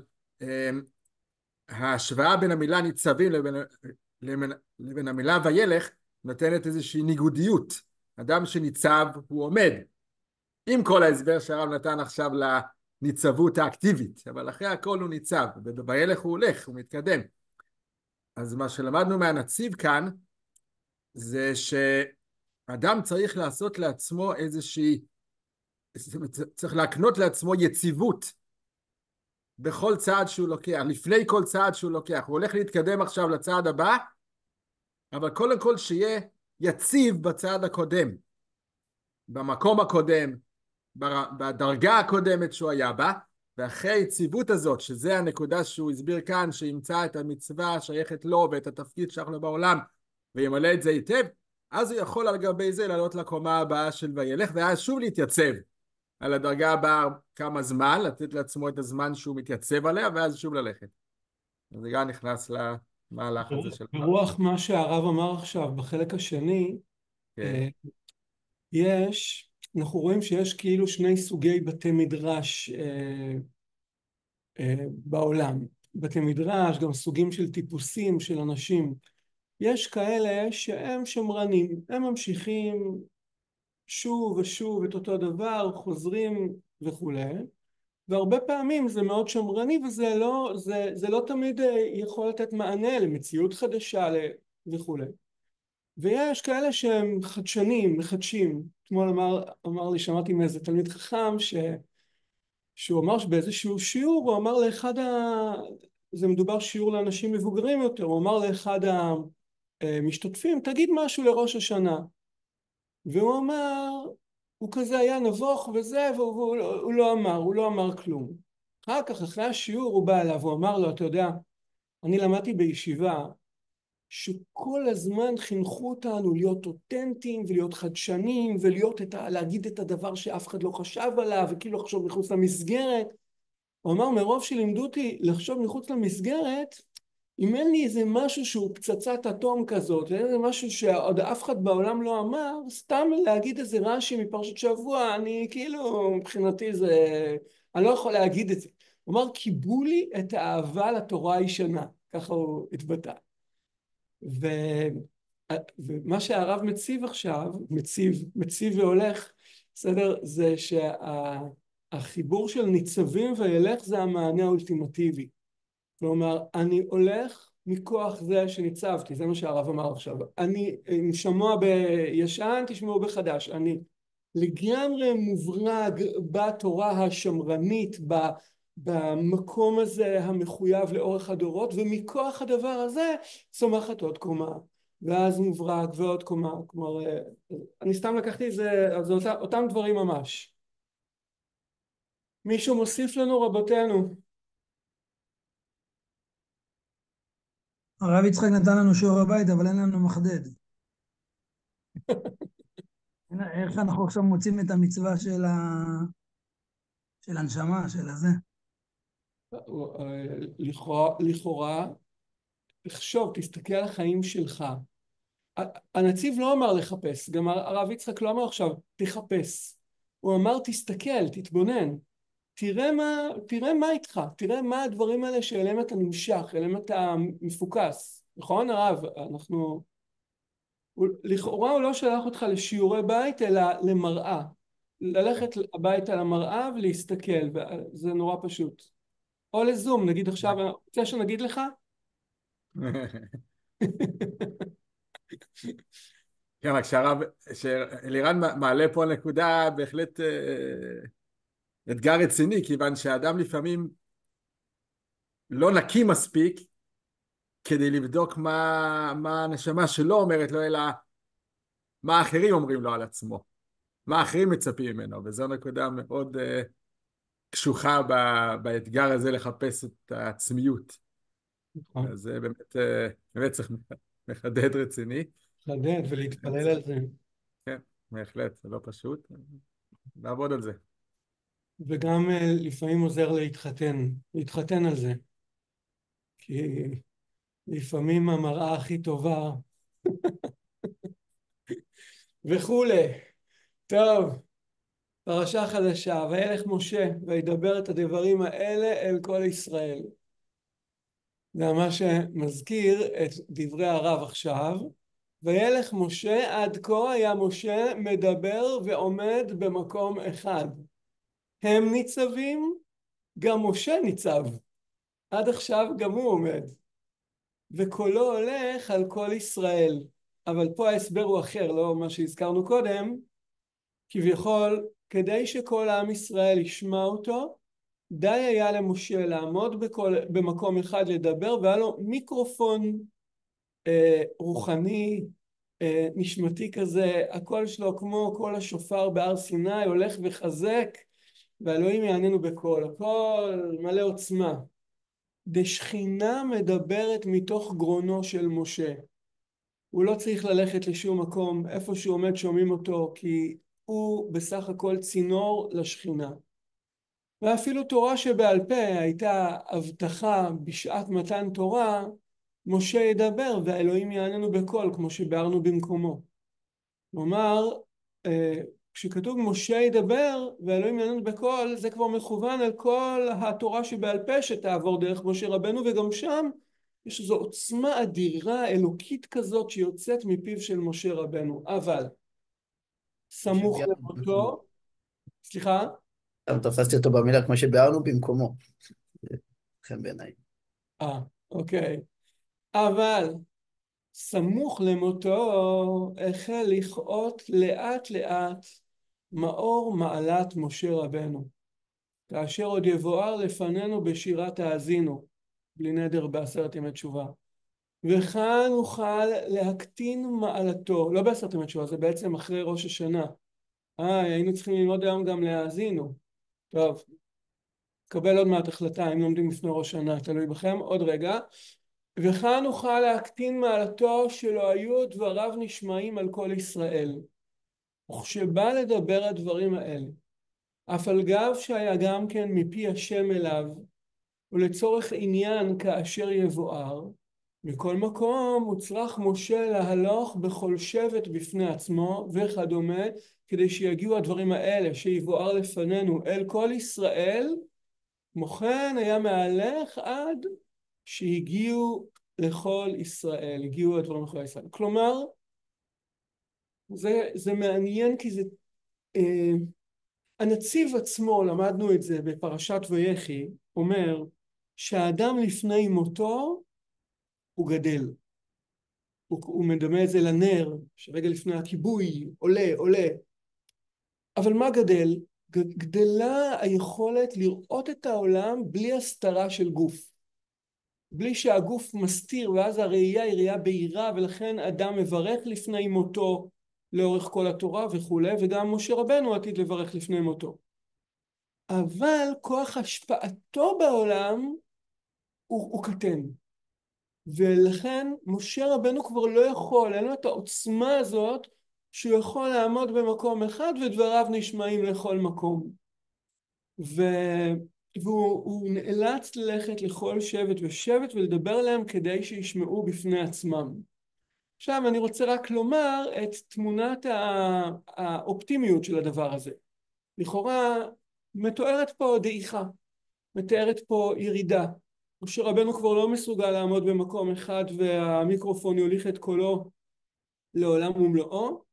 ההשוואה בין המילה ניצבים לבין המילה וילך נותנת איזושהי ניגודיות. אדם שניצב הוא עומד, עם כל ההסבר שהרב נתן עכשיו לניצבות האקטיבית, אבל אחרי הכל הוא ניצב, ובוילך הוא הולך, הוא מתקדם. אז מה שלמדנו מהנציב כאן, זה שאדם צריך לעשות לעצמו איזושהי, צריך להקנות לעצמו יציבות, בכל צעד שהוא לוקח, לפני כל צעד שהוא לוקח. הוא הולך להתקדם עכשיו לצעד הבא, אבל קודם כל שיהיה יציב בצעד הקודם, במקום הקודם, בדרגה הקודמת שהוא היה בה, ואחרי היציבות הזאת, שזה הנקודה שהוא הסביר כאן, שימצא את המצווה שייכת לו ואת התפקיד שייך לו בעולם, וימלא את זה היטב, אז הוא יכול על גבי זה לעלות לקומה הבאה של וילך, ואז שוב להתייצב על הדרגה הבאה כמה זמן, לתת לעצמו את הזמן שהוא מתייצב עליה, ואז שוב ללכת. אז זה גם נכנס למהלך הזה של... ברוח מה שהרב אמר עכשיו בחלק השני, כן. אנחנו רואים שיש כאילו שני סוגי בתי מדרש בעולם. בתי מדרש, גם סוגים של טיפוסים של אנשים. יש כאלה שהם שמרנים, הם ממשיכים שוב ושוב את אותו דבר, חוזרים וכולי, והרבה פעמים זה מאוד שמרני, וזה לא תמיד יכול לתת מענה למציאות חדשה וכולי. ויש כאלה שהם חדשנים, מחדשים. אתמול אמר לי, שמעתי מאיזה תלמיד חכם שהוא אמר שבאיזשהו שיעור, הוא אמר זה מדובר שיעור לאנשים מבוגרים יותר, הוא אמר לאחד המשתתפים, תגיד משהו לראש השנה. והוא אמר, הוא כזה היה נבוך וזה, והוא לא אמר כלום. אחר כך, אחרי השיעור, הוא בא אליו, הוא אמר לו, אתה יודע, אני למדתי בישיבה, שכל הזמן חינכו אותנו להיות אותנטיים ולהיות חדשנים להגיד את הדבר שאף אחד לא חשב עליו וכאילו לחשוב מחוץ למסגרת. הוא אמר, מרוב שלימדו אותי לחשוב מחוץ למסגרת, אם אין לי איזה משהו שהוא פצצת אטום כזאת, ואין איזה משהו שעוד אף אחד בעולם לא אמר, סתם להגיד איזה רש"י מפרשת שבוע, אני כאילו מבחינתי זה, אני לא יכול להגיד את זה. הוא אמר, קיבלו לי את האהבה לתורה הישנה, ככה הוא התבטא. ומה שהרב מציב עכשיו, מציב והולך, בסדר, זה שהחיבור של ניצבים וילך זה המענה האולטימטיבי. כלומר, אני הולך מכוח זה שניצבתי, זה מה שהרב אמר עכשיו. אם שמוע בישן, תשמעו בחדש. אני לגמרי מוברג בתורה השמרנית, במקום הזה המחויב לאורך הדורות, ומכוח הדבר הזה צומחת עוד קומה, ואז מוברק ועוד קומה. כלומר, אני סתם לקחתי את זה, אז אותם דברים ממש. מישהו מוסיף לנו, רבותינו? הרב יצחק נתן לנו שיעור הבית, אבל אין לנו מחדד. איך אנחנו עכשיו מוצאים את המצווה של הנשמה, של הזה? לכאורה, תחשוב, תסתכל על החיים שלך. הנציב לא אמר לחפש, גם הרב יצחק לא אמר עכשיו תחפש. הוא אמר תסתכל, תתבונן. תראה מה איתך, תראה מה הדברים האלה שאליהם אתה נמשך, אליהם אתה מפוקס. נכון הרב? לכאורה הוא לא שלח אותך לשיעורי בית, אלא למראה. ללכת הביתה למראה ולהסתכל, זה נורא פשוט. או לזום, נגיד עכשיו, רוצה שנגיד לך? כן, רק שאלירן מעלה פה נקודה בהחלט אתגר רציני, כיוון שהאדם לפעמים לא נקי מספיק כדי לבדוק מה הנשמה שלו אומרת לו, אלא מה האחרים אומרים לו על עצמו, מה האחרים מצפים ממנו, וזו נקודה מאוד קשוחה באתגר הזה לחפש את העצמיות. אז זה באמת צריך מחדד רציני. לחדד ולהתפלל על זה. כן, בהחלט, זה לא פשוט. לעבוד על זה. וגם לפעמים עוזר להתחתן על זה. כי לפעמים המראה הכי טובה וכולי. טוב, פרשה חדשה, וילך משה וידבר את הדברים האלה אל כל ישראל. זה מה שמזכיר את דברי הרב עכשיו. וילך משה, עד כה היה משה מדבר ועומד במקום אחד. הם ניצבים, גם משה ניצב. עד עכשיו גם הוא עומד. וקולו הולך על כל ישראל. אבל פה ההסבר הוא אחר, לא מה שהזכרנו קודם. כביכול, כדי שכל עם ישראל ישמע אותו, די היה למשה לעמוד במקום אחד לדבר, והיה לו מיקרופון רוחני, נשמתי כזה, הקול שלו כמו קול השופר בהר סיני, הולך וחזק, ואלוהים יעננו בקול, הכל מלא עוצמה. דשכינה מדברת מתוך גרונו של משה. הוא לא צריך ללכת לשום מקום, איפה שהוא עומד שומעים אותו, כי הוא בסך הכל צינור לשכינה. ואפילו תורה שבעל פה הייתה הבטחה בשעת מתן תורה, משה ידבר והאלוהים יעננו בקול, כמו שביארנו במקומו. כלומר, כשכתוב משה ידבר והאלוהים יעננו בקול, זה כבר מכוון על כל התורה שבעל פה שתעבור דרך משה רבנו, וגם שם יש איזו עוצמה אדירה אלוקית כזאת שיוצאת מפיו של משה רבנו. אבל סמוך למותו, סליחה? גם תפסתי אותו במילה כמו שביארנו במקומו. חן בעיניי. אוקיי. אבל סמוך למותו החל לכאות לאט לאט מאור מעלת משה רבנו, כאשר עוד יבואר לפנינו בשירת האזינו, בלי נדר בעשרת ימי תשובה. וכאן נוכל להקטין מעלתו, לא בעשרת ימי תשובה, זה בעצם אחרי ראש השנה. היינו צריכים ללמוד היום גם להאזינו. טוב, קבל עוד מעט החלטה אם לומדים לפני ראש שנה, תלוי בכם, עוד רגע. וכאן נוכל להקטין מעלתו שלא היו דבריו נשמעים על כל ישראל. וכשבא לדבר הדברים האלה, אף על גב שהיה גם כן מפי השם אליו, ולצורך עניין כאשר יבואר, מכל מקום הוצרך משה להלוך בכל שבט בפני עצמו וכדומה, כדי שיגיעו הדברים האלה שיבואר לפנינו אל כל ישראל, כמו כן היה מהלך עד שהגיעו לכל ישראל, הגיעו הדברים לכל ישראל. כלומר, זה מעניין כי זה, הנציב עצמו, למדנו את זה בפרשת ויחי, אומר שהאדם לפני מותו הוא גדל. הוא מדמה את זה לנר, שרגע לפני הכיבוי עולה. אבל מה גדל? גדלה היכולת לראות את העולם בלי הסתרה של גוף. בלי שהגוף מסתיר, ואז הראייה היא ראייה בהירה, ולכן אדם מברך לפני מותו לאורך כל התורה וכו', וגם משה רבנו עתיד לברך לפני מותו. אבל כוח השפעתו בעולם הוא קטן. ולכן משה רבנו כבר לא יכול, אין לו את העוצמה הזאת, שהוא יכול לעמוד במקום אחד ודבריו נשמעים לכל מקום. והוא נאלץ ללכת לכל שבט ושבט ולדבר עליהם כדי שישמעו בפני עצמם. עכשיו אני רוצה רק לומר את תמונת האופטימיות של הדבר הזה. לכאורה מתוארת פה דעיכה, מתארת פה ירידה. משה רבנו כבר לא מסוגל לעמוד במקום אחד והמיקרופון יוליך את קולו לעולם ומלואו,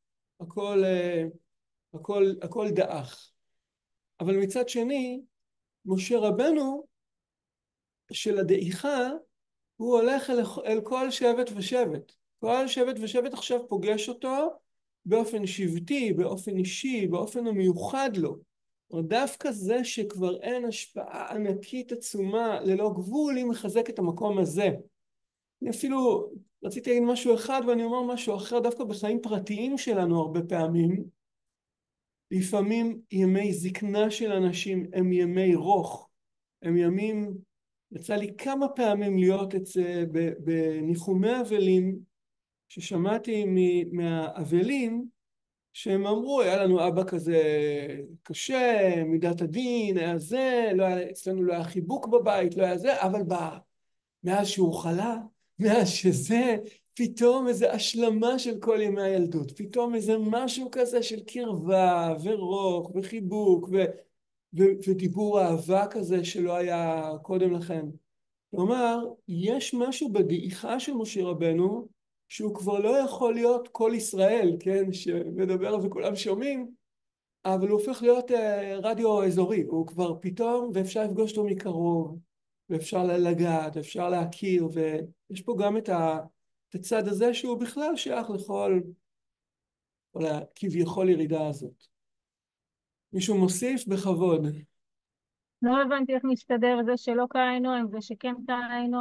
הכל דעך. אבל מצד שני, משה רבנו של הדעיכה, הוא הולך אל כל שבט ושבט. כל שבט ושבט עכשיו פוגש אותו באופן שבטי, באופן אישי, באופן המיוחד לו. דווקא זה שכבר אין השפעה ענקית עצומה ללא גבול, היא מחזק את המקום הזה. אני אפילו רציתי להגיד משהו אחד ואני אומר משהו אחר, דווקא בחיים פרטיים שלנו הרבה פעמים, לפעמים ימי זקנה של אנשים הם ימי רוך, הם ימים, יצא לי כמה פעמים להיות בניחומי אבלים, ששמעתי מהאבלים, שהם אמרו, היה לנו אבא כזה קשה, מידת הדין, היה זה, אצלנו לא היה חיבוק בבית, לא היה זה, אבל מאז שהוא חלה, מאז שזה, פתאום איזו השלמה של כל ימי הילדות, פתאום איזה משהו כזה של קרבה ורוך וחיבוק ודיבור אהבה כזה שלא היה קודם לכן. כלומר, יש משהו בדעיכה של משה רבנו, שהוא כבר לא יכול להיות כל ישראל, כן, שמדבר וכולם שומעים, אבל הוא הופך להיות רדיו אזורי, הוא כבר פתאום, ואפשר לפגוש אותו מקרוב, ואפשר לגעת, אפשר להכיר, ויש פה גם את הצד הזה שהוא בכלל שייך לכל, או כביכול ירידה הזאת. מישהו מוסיף בכבוד. לא הבנתי איך מסתדר זה שלא קראינו עם זה שכן קראינו.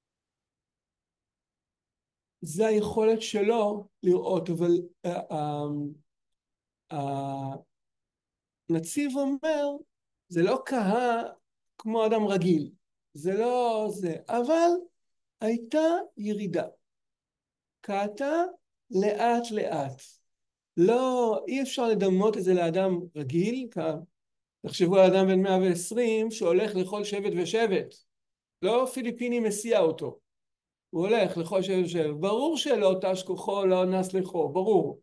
זה היכולת שלו לראות, אבל הנציב אומר, זה לא קהה כמו אדם רגיל, זה לא זה, אבל הייתה ירידה, קהתה לאט לאט. לא, אי אפשר לדמות את זה לאדם רגיל, תחשבו על אדם בן 120 שהולך לכל שבט ושבט, לא פיליפיני מסיע אותו, הוא הולך לכל שבט ושבט, ברור שלא תש כוחו לא נס לכו, ברור.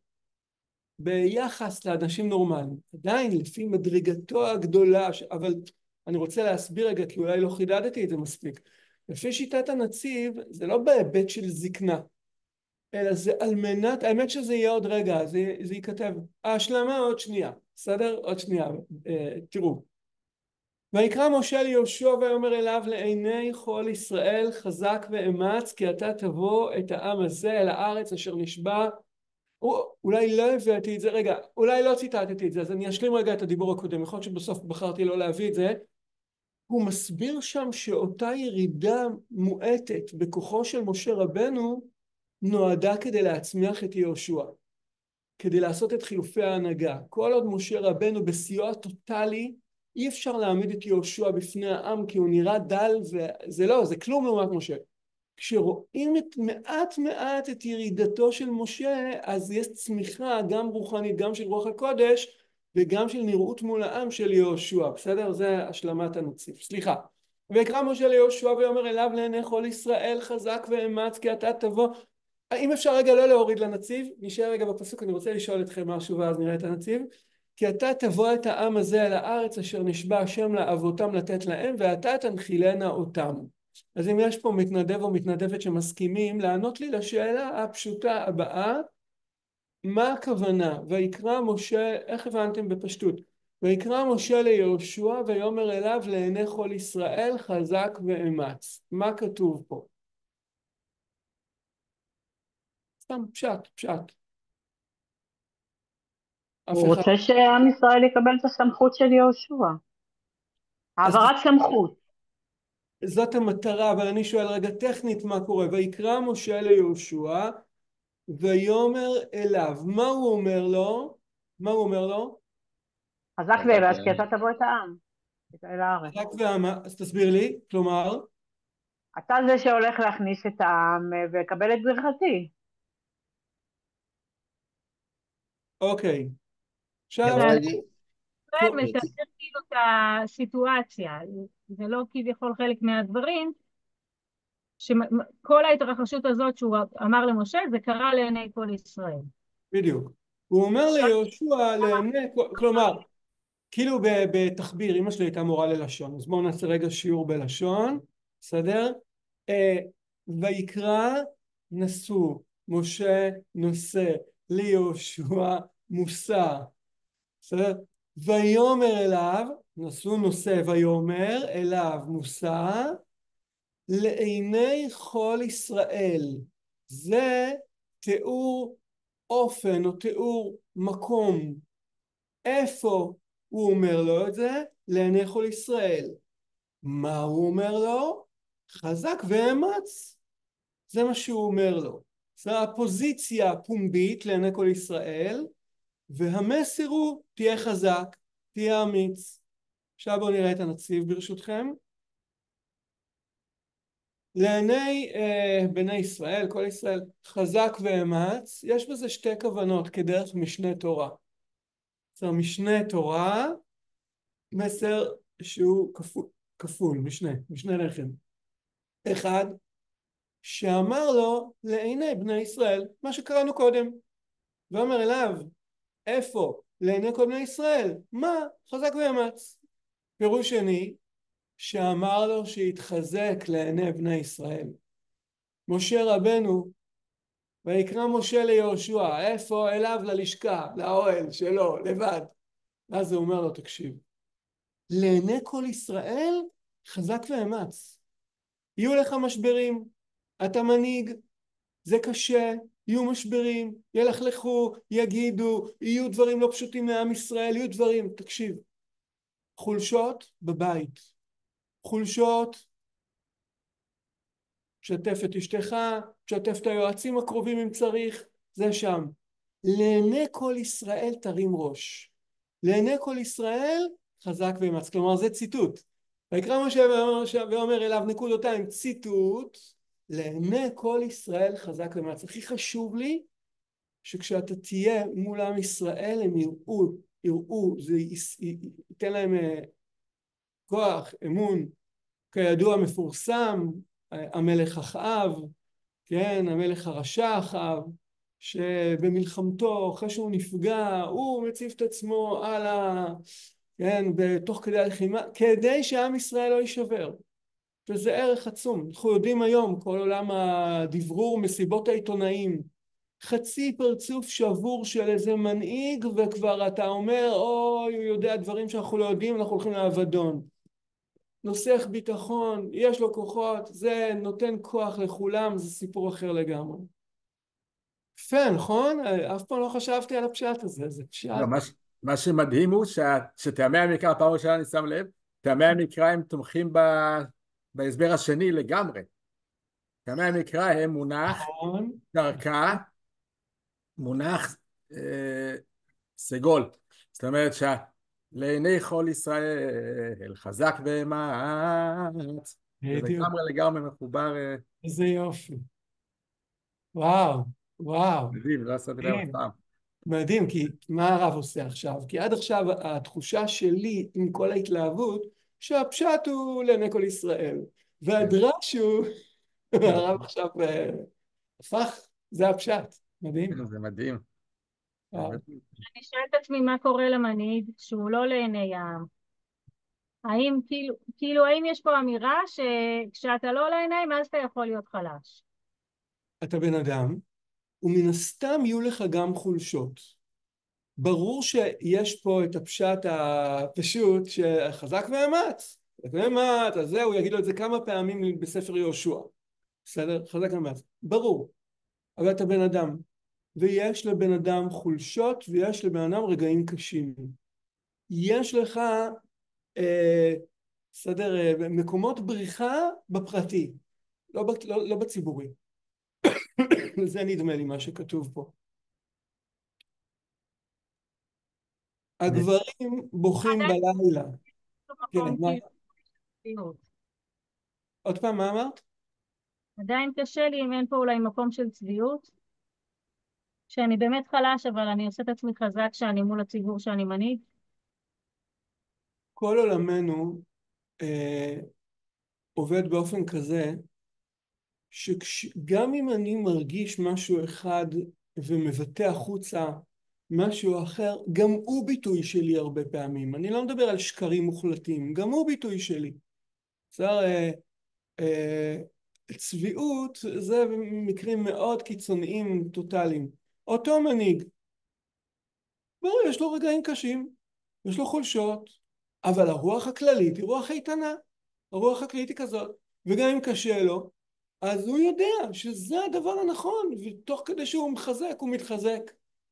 ביחס לאנשים נורמליים, עדיין לפי מדרגתו הגדולה, אבל אני רוצה להסביר רגע, כי אולי לא חידדתי את זה מספיק. לפי שיטת הנציב, זה לא בהיבט של זקנה, אלא זה על מנת, האמת שזה יהיה עוד רגע, זה ייכתב, ההשלמה עוד שנייה, בסדר? עוד שנייה, תראו. ויקרא משה ליהושע ויאמר אליו לעיני כל ישראל חזק ואמץ, כי אתה תבוא את העם הזה אל הארץ אשר נשבע. אולי לא הבאתי את זה, רגע, אולי לא ציטטתי את זה, אז אני אשלים רגע את הדיבור הקודם, יכול להיות שבסוף בחרתי לא להביא את זה. הוא מסביר שם שאותה ירידה מועטת בכוחו של משה רבנו, נועדה כדי להצמיח את יהושע, כדי לעשות את חילופי ההנהגה. כל עוד משה רבנו בסיוע הטוטלי, אי אפשר להעמיד את יהושע בפני העם, כי הוא נראה דל, וזה לא, זה כלום לעומת משה. כשרואים מעט את ירידתו של משה, אז יש צמיחה גם רוחנית, גם של רוח הקודש, וגם של נראות מול העם של יהושע. בסדר? זה השלמת הנציב. סליחה. ויקרא משה ליהושע ויאמר אליו לעיני כל ישראל חזק ואמץ, כי אתה תבוא. אם אפשר רגע לא להוריד לנציב, נשאר רגע בפסוק, אני רוצה לשאול אתכם משהו ואז נראה את הנציב. כי אתה תבוא את העם הזה אל הארץ אשר נשבע השם לאבותם לתת להם, ואתה תנחילנה אותם. אז אם יש פה מתנדב או מתנדבת שמסכימים לענות לי לשאלה הפשוטה הבאה, מה הכוונה? ויקרא משה, איך הבנתם בפשטות? ויקרא משה ליהושע ויאמר אליו לעיני כל ישראל חזק ואמץ. מה כתוב פה? סתם פשט. אף הוא אחד. רוצה שעם ישראל יקבל את הסמכות של יהושע. אז העברת סמכות. זאת המטרה, אבל אני שואל רגע טכנית מה קורה. ויקרא משה ליהושע ויאמר אליו. מה הוא אומר לו? מה הוא אומר לו? חזק ואמץ, כי אתה תבוא את העם, אל הארץ. רק אז תסביר לי, כלומר, אתה זה שהולך להכניס את העם ויקבל את ברכתי. אוקיי. עכשיו, יכול להגיד, מתאר כאילו את הסיטואציה, זה לא כביכול חלק מהדברים, שכל ההתרחשות הזאת שהוא אמר למשה, זה קרה לעיני כל ישראל. בדיוק. הוא אומר ליהושע לעיני, כלומר, כאילו בתחביר, אמא שלי הייתה מורה ללשון, אז בואו נעשה רגע שיעור בלשון, בסדר? ויקרא נשוא משה נושא ליהושע מושא, בסדר? ויאמר אליו, נשוא נושא ויאמר אליו מושא, לעיני כל ישראל. זה תיאור אופן או תיאור מקום. איפה הוא אומר לו את זה? לעיני כל ישראל. מה הוא אומר לו? חזק ואמץ. זה מה שהוא אומר לו. זו הפוזיציה הפומבית לעיני כל ישראל, והמסר הוא תהיה חזק, תהיה אמיץ. עכשיו בואו נראה את הנציב ברשותכם. לעיני בני ישראל, כל ישראל, חזק ואמץ, יש בזה שתי כוונות כדרך משנה תורה. זאת אומרת, משנה תורה, מסר שהוא כפול, משנה לחם. אחד, שאמר לו לעיני בני ישראל, מה שקראנו קודם, ואומר אליו, איפה? לעיני כל בני ישראל. מה? חזק ואמץ. פירוש שני, שאמר לו שיתחזק לעיני בני ישראל. משה רבנו, ויקרא משה ליהושע, איפה? אליו ללשכה, לאוהל שלו, לבד. אז הוא אומר לו, תקשיב, לעיני כל ישראל חזק ואמץ. יהיו לך משברים, אתה מנהיג, זה קשה, יהיו משברים, ילכלכו, יגידו, יהיו דברים לא פשוטים מעם ישראל, יהיו דברים, תקשיב, חולשות בבית, חולשות, שתף את אשתך, שתף את היועצים הקרובים אם צריך, זה שם. לעיני כל ישראל תרים ראש. לעיני כל ישראל חזק ואמץ. כלומר זה ציטוט. ויקרא משה ואומר אליו נקודותיים, ציטוט, לעיני כל ישראל חזק ואמץ. הכי חשוב לי שכשאתה תהיה מול עם ישראל הם יראו, זה ייתן להם כוח, אמון, כידוע מפורסם, המלך אחאב, כן, המלך הרשע אחאב, שבמלחמתו, אחרי שהוא נפגע, הוא מציב את עצמו על כן, בתוך כדי הלחימה, כדי שעם ישראל לא יישבר. וזה ערך עצום. אנחנו יודעים היום, כל עולם הדברור, מסיבות העיתונאים, חצי פרצוף שבור של איזה מנהיג, וכבר אתה אומר, אוי, הוא יודע דברים שאנחנו לא יודעים, אנחנו הולכים לאבדון. נוסח ביטחון, יש לו כוחות, זה נותן כוח לכולם, זה סיפור אחר לגמרי. יפה, נכון? אף פעם לא חשבתי על הפשט הזה, זה פשט. מה שמדהים הוא שטעמי המקרא, פעם ראשונה אני שם לב, טעמי המקרא הם תומכים בהסבר השני לגמרי. טעמי המקרא הם מונח קרקע, מונח סגול. זאת אומרת לעיני כל ישראל חזק ואמץ. זה לגמרי מחובר. איזה יופי. וואו, וואו. מדהים, לא עשיתי להם אף פעם. מדהים, כי מה הרב עושה עכשיו? כי עד עכשיו התחושה שלי עם כל ההתלהבות, שהפשט הוא לעיני כל ישראל. והדרש הוא, הרב עכשיו הפך, זה הפשט. מדהים. זה מדהים. אני שואלת את עצמי מה קורה למנהיג שהוא לא לעיני העם. האם האם יש פה אמירה שכשאתה לא לעיניים אז אתה יכול להיות חלש? אתה בן אדם, ומן הסתם יהיו לך גם חולשות. ברור שיש פה את הפשט הפשוט שחזק ואמץ. אז זהו, הוא יגיד לו את זה כמה פעמים בספר יהושע. בסדר? חזק ואמץ. ברור. אבל אתה בן אדם. ויש לבן אדם חולשות, ויש לבן אדם רגעים קשים. יש לך מקומות בריחה בפרטי, לא בציבורי. זה נדמה לי מה שכתוב פה. הגברים בוכים בלילה. כן, מה? עוד פעם, מה אמרת? עדיין קשה לי אם אין פה אולי מקום של צביעות, שאני באמת חלש, אבל אני עושה את עצמי חזק שאני מול הציבור שאני מנהיג. כל עולמנו עובד באופן כזה, שגם אם אני מרגיש משהו אחד ומבטא החוצה משהו אחר, גם הוא ביטוי שלי הרבה פעמים. אני לא מדבר על שקרים מוחלטים, גם הוא ביטוי שלי. בסדר, צביעות זה מקרים מאוד קיצוניים טוטליים. אותו מנהיג, יש לו רגעים קשים, יש לו חולשות, אבל הרוח הכללית היא רוח איתנה. הרוח הכללית היא כזאת, וגם אם קשה לו, אז הוא יודע שזה הדבר הנכון, ותוך כדי שהוא מחזק, הוא מתחזק.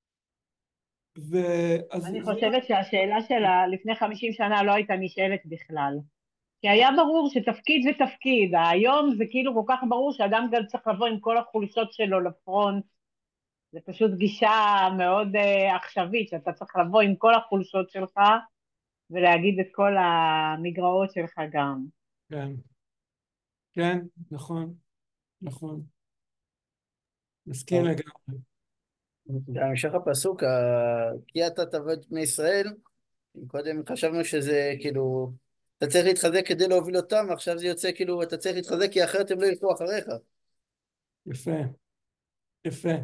אני חושבת שהשאלה שלה לפני 50 שנה לא הייתה נשאלת בכלל. כי היה ברור שתפקיד זה תפקיד. היום זה כאילו כל כך ברור שאדם גם צריך לבוא עם כל החולשות שלו לפרונט. זה פשוט גישה מאוד עכשווית, שאתה צריך לבוא עם כל החולשות שלך, ולהגיד את כל המגרעות שלך גם. כן, כן, נכון, נכון. מסכים לגמרי. בהמשך הפסוק, כי אתה תעבוד את בני ישראל, קודם חשבנו שזה כאילו, אתה צריך להתחזק כדי להוביל אותם, עכשיו זה יוצא כאילו, אתה צריך להתחזק כי אחרת הם לא ילכו אחריך. יפה, יפה.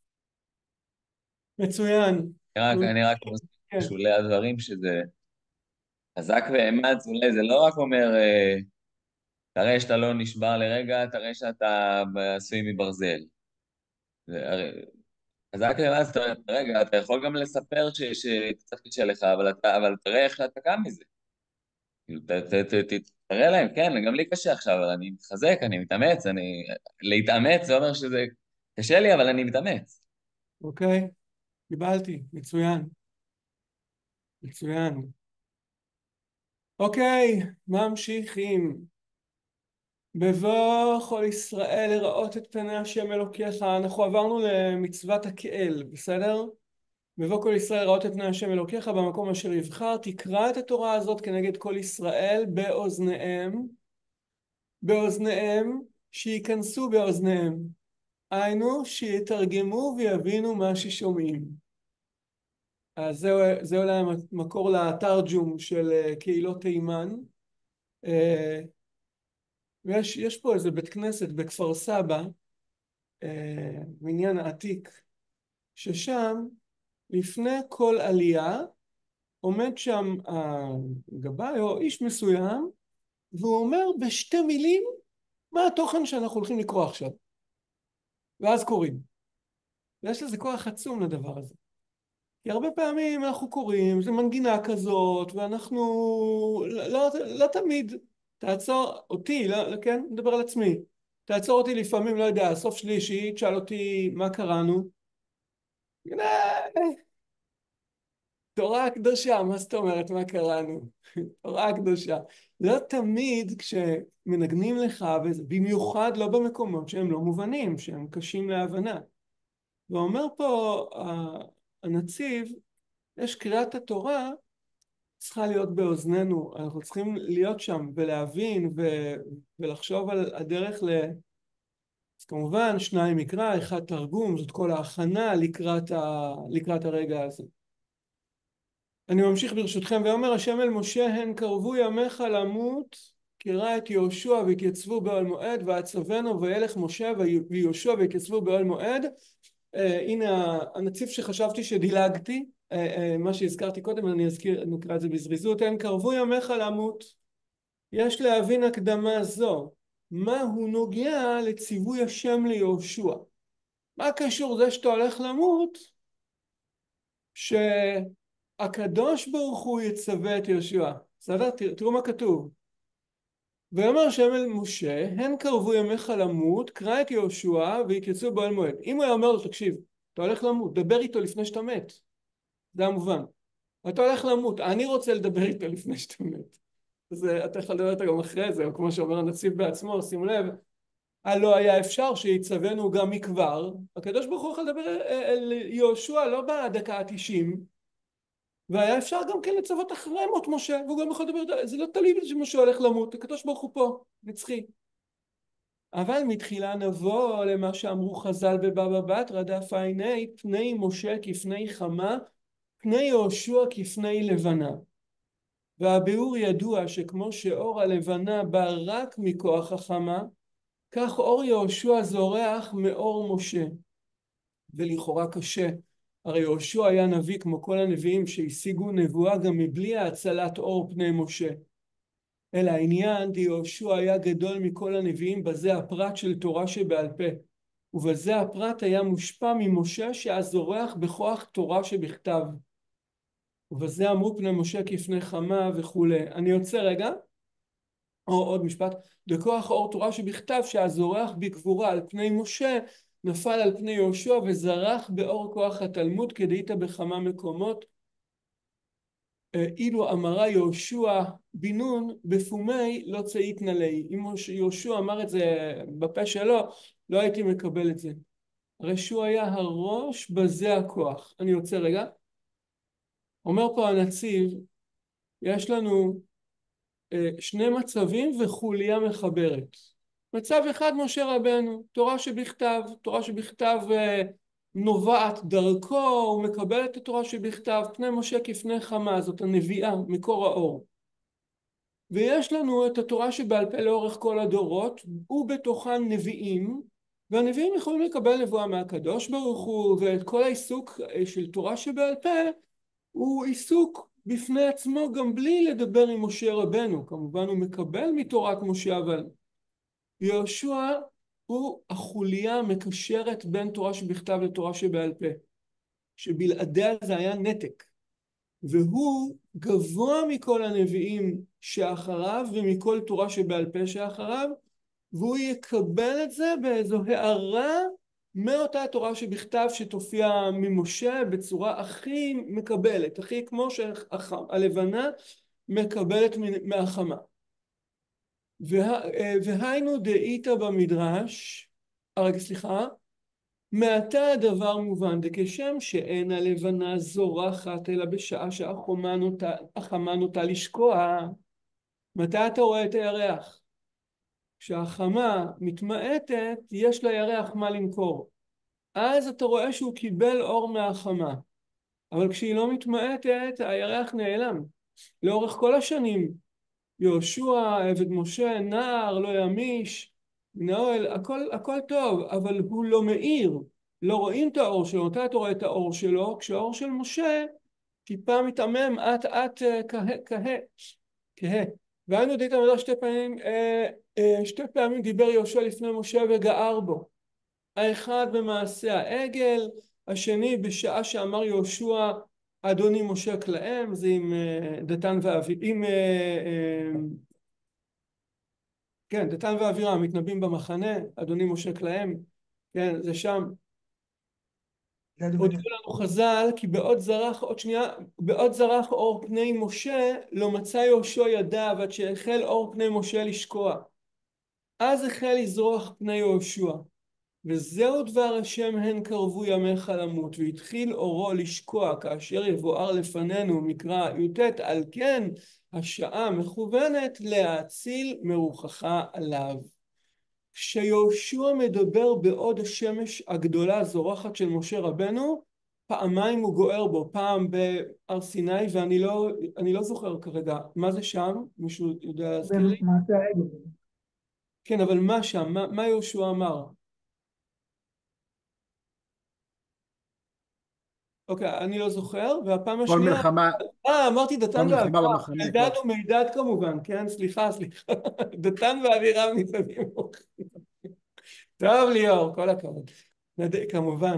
מצוין. אני רק בשולי הדברים שזה חזק ואמץ, אולי זה לא רק אומר, תראה שאתה לא נשבר לרגע, תראה שאתה עשוי מברזל. חזק ואמץ, רגע, אתה יכול גם לספר שקצת קשה לך, אבל תראה איך אתה קם מזה. תראה להם, כן, גם לי קשה עכשיו, אבל אני מתחזק, אני מתאמץ, להתאמץ זה אומר שזה קשה לי, אבל אני מתאמץ. אוקיי, קיבלתי, מצוין. מצוין. אוקיי, ממשיכים. בבוא כל ישראל לראות את פני השם אלוקיך. אנחנו עברנו למצוות הקהל, בסדר? בבוא כל ישראל לראות את פני השם אלוקיך במקום אשר יבחר. תקרא את התורה הזאת כנגד כל ישראל באוזניהם, שייכנסו באוזניהם. היינו שיתרגמו ויבינו מה ששומעים. אז זה אולי המקור לתרג'ום של קהילות תימן. ויש פה איזה בית כנסת בכפר סבא, מניין עתיק, ששם לפני כל עלייה עומד שם הגבאי או איש מסוים, והוא אומר בשתי מילים מה התוכן שאנחנו הולכים לקרוא עכשיו. ואז קוראים. ויש לזה כוח עצום לדבר הזה. כי הרבה פעמים אנחנו קוראים, זה מנגינה כזאת, ואנחנו לא תמיד, תעצור אותי, כן, נדבר על עצמי, תעצור אותי לפעמים, לא יודע, סוף שלישי, תשאל אותי מה קראנו, תורה הקדושה, מה זאת אומרת מה קראנו? תורה הקדושה. לא תמיד כשמנגנים לך, במיוחד לא במקומות שהם לא מובנים, שהם קשים להבנה. ואומר פה הנציב, יש קריאת התורה צריכה להיות באוזנינו, אנחנו צריכים להיות שם ולהבין ולחשוב על הדרך אז כמובן שניים מקרא, אחד תרגום, זאת כל ההכנה לקראת הרגע הזה. אני ממשיך ברשותכם ואומר השם אל משה הן קרבו ימיך למות קרא את יהושע והתייצבו באוהל מועד ועצבנו וילך משה ויהושע והתייצבו באוהל מועד. הנה הנציב שחשבתי שדילגתי, מה שהזכרתי קודם, אני נקרא את זה בזריזות. הן קרבו ימיך למות. יש להבין הקדמה זו, מה הוא נוגע לציווי השם ליהושע. מה קשור זה שאתה הולך למות, שהקדוש ברוך הוא יצווה את יהושע. בסדר? תראו מה כתוב. ואומר השם אל משה, הן קרבו ימיך למות, קרא את יהושע והתייצבו באוהל מועד. אם הוא היה אומר לו, תקשיב, אתה הולך למות, דבר איתו לפני שאתה מת. זה המובן. אתה הולך למות, אני רוצה לדבר איתו לפני שאתה מת. אז אתה יכול לדבר איתו גם אחרי זה, או כמו שאומר הנציב בעצמו, שימו לב, לא היה אפשר שיצוונו גם מכבר. הקדוש ברוך הוא יכול לדבר אל יהושע לא בדקה ה-90, והיה אפשר גם כן לצוות אחרי מות משה, והוא גם יכול לדבר, זה לא תלוי בזה שמשה הולך למות, הקדוש ברוך הוא פה, נצחי. אבל מתחילה נבוא למה שאמרו חז"ל בבבא בתרא דף ע"ה, פני משה כפני חמה, פני יהושע כפני לבנה. והביאור ידוע שכמו שאור הלבנה בא רק מכוח החמה, כך אור יהושע זורח מאור משה. ולכאורה קשה, הרי יהושע היה נביא כמו כל הנביאים שהשיגו נבואה גם מבלי ההצלת אור פני משה. אלא העניין יהושע היה גדול מכל הנביאים בזה הפרט של תורה שבעל פה, ובזה הפרט היה מושפע ממשה שאז זורח בכוח תורה שבכתב. ובזה אמרו פני משה כפני חמה וכולי. אני יוצא רגע, או עוד משפט, בכוח אור תורה שבכתב שהזורח בגבורה על פני משה נפל על פני יהושע וזרח באור כוח התלמוד כדאית בכמה מקומות. אילו אמרה יהושע בן נון בפומי לא צאית נלי. אם יהושע אמר את זה בפה שלו לא הייתי מקבל את זה. הרי שהוא היה הראש בזה הכוח. אני יוצא רגע. אומר פה הנציב, יש לנו שני מצבים וחוליה מחברת. מצב אחד משה רבנו, תורה שבכתב, תורה שבכתב נובעת דרכו, הוא מקבל את התורה שבכתב, פני משה כפני חמה, זאת הנביאה, מקור האור. ויש לנו את התורה שבעל פה לאורך כל הדורות, ובתוכן נביאים, והנביאים יכולים לקבל נבואה מהקדוש ברוך הוא, ואת כל העיסוק של תורה שבעל פה, הוא עיסוק בפני עצמו גם בלי לדבר עם משה רבנו. כמובן הוא מקבל מתורת משה, אבל יהושע הוא החוליה המקשרת בין תורה שבכתב לתורה שבעל פה, שבלעדיה זה היה נתק, והוא גבוה מכל הנביאים שאחריו ומכל תורה שבעל פה שאחריו, והוא יקבל את זה באיזו הערה מאותה תורה שבכתב שתופיע ממשה בצורה הכי מקבלת, הכי כמו שהלבנה מקבלת מהחמה. והיינו דאיתא במדרש, סליחה, מעתה הדבר מובן, דכשם שאין הלבנה זורחת אלא בשעה שהחמה נוטה לשקוע. מתי אתה רואה את הירח? כשהחמה מתמעטת יש לירח מה למכור, אז אתה רואה שהוא קיבל אור מהחמה. אבל כשהיא לא מתמעטת הירח נעלם. לאורך כל השנים יהושע, עבד משה, נער, לא ימיש, נאול, הכל טוב, אבל הוא לא מאיר, לא רואים את האור שלו. מתי אתה רואה את האור שלו? כשהאור של משה טיפה מתעמם, אט כהה. והיינו דאיתא במדרש שתי פעמים דיבר יהושע לפני משה וגער בו. האחד במעשה העגל, השני בשעה שאמר יהושע אדוני משה כלאם, זה עם דתן ואבירם, כן, דתן ואבירם מתנבאים במחנה, אדוני משה כלאם, כן, זה שם. הודיעו לנו חז"ל כי בעוד זרח אור פני משה לא מצא יהושע ידיו עד שהחל אור פני משה לשקוע. אז החל לזרוח פני יהושע, וזהו דבר השם הן קרבו ימיך למות, והתחיל אורו לשקוע כאשר יבואר לפנינו, מקרא י"ט, על כן השעה מכוונת להציל מרוחך עליו. כשיהושע מדבר בעוד השמש הגדולה זורחת של משה רבנו, פעמיים הוא גוער בו, פעם בהר סיני, ואני לא זוכר כרגע מה זה שם, מישהו יודע להזכיר לי? מעשה העגל. כן, אבל מה שם? מה יהושע אמר? אוקיי, אני לא זוכר, והפעם כל השנייה... מלחמה, אמרתי כל דתן מלחמה ואבירם, במחנה. אלדד ומידד כמובן, כן? סליחה. דתן ואבירם ניצבים. טוב ליאור, כל הכבוד. כמובן,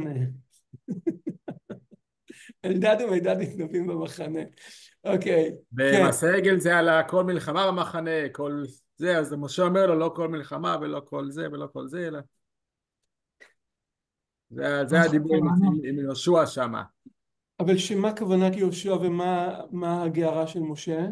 אלדד ומידד ניצבים במחנה. אוקיי, כן. במעשה העגל זה על כל מלחמה במחנה, כל זה, אז משה אומר לו לא כל מלחמה ולא כל זה ולא כל זה, אלא... זה הדיבור עם יהושע שמה. אבל שמה כוונת יהושע ומה הגערה של משה?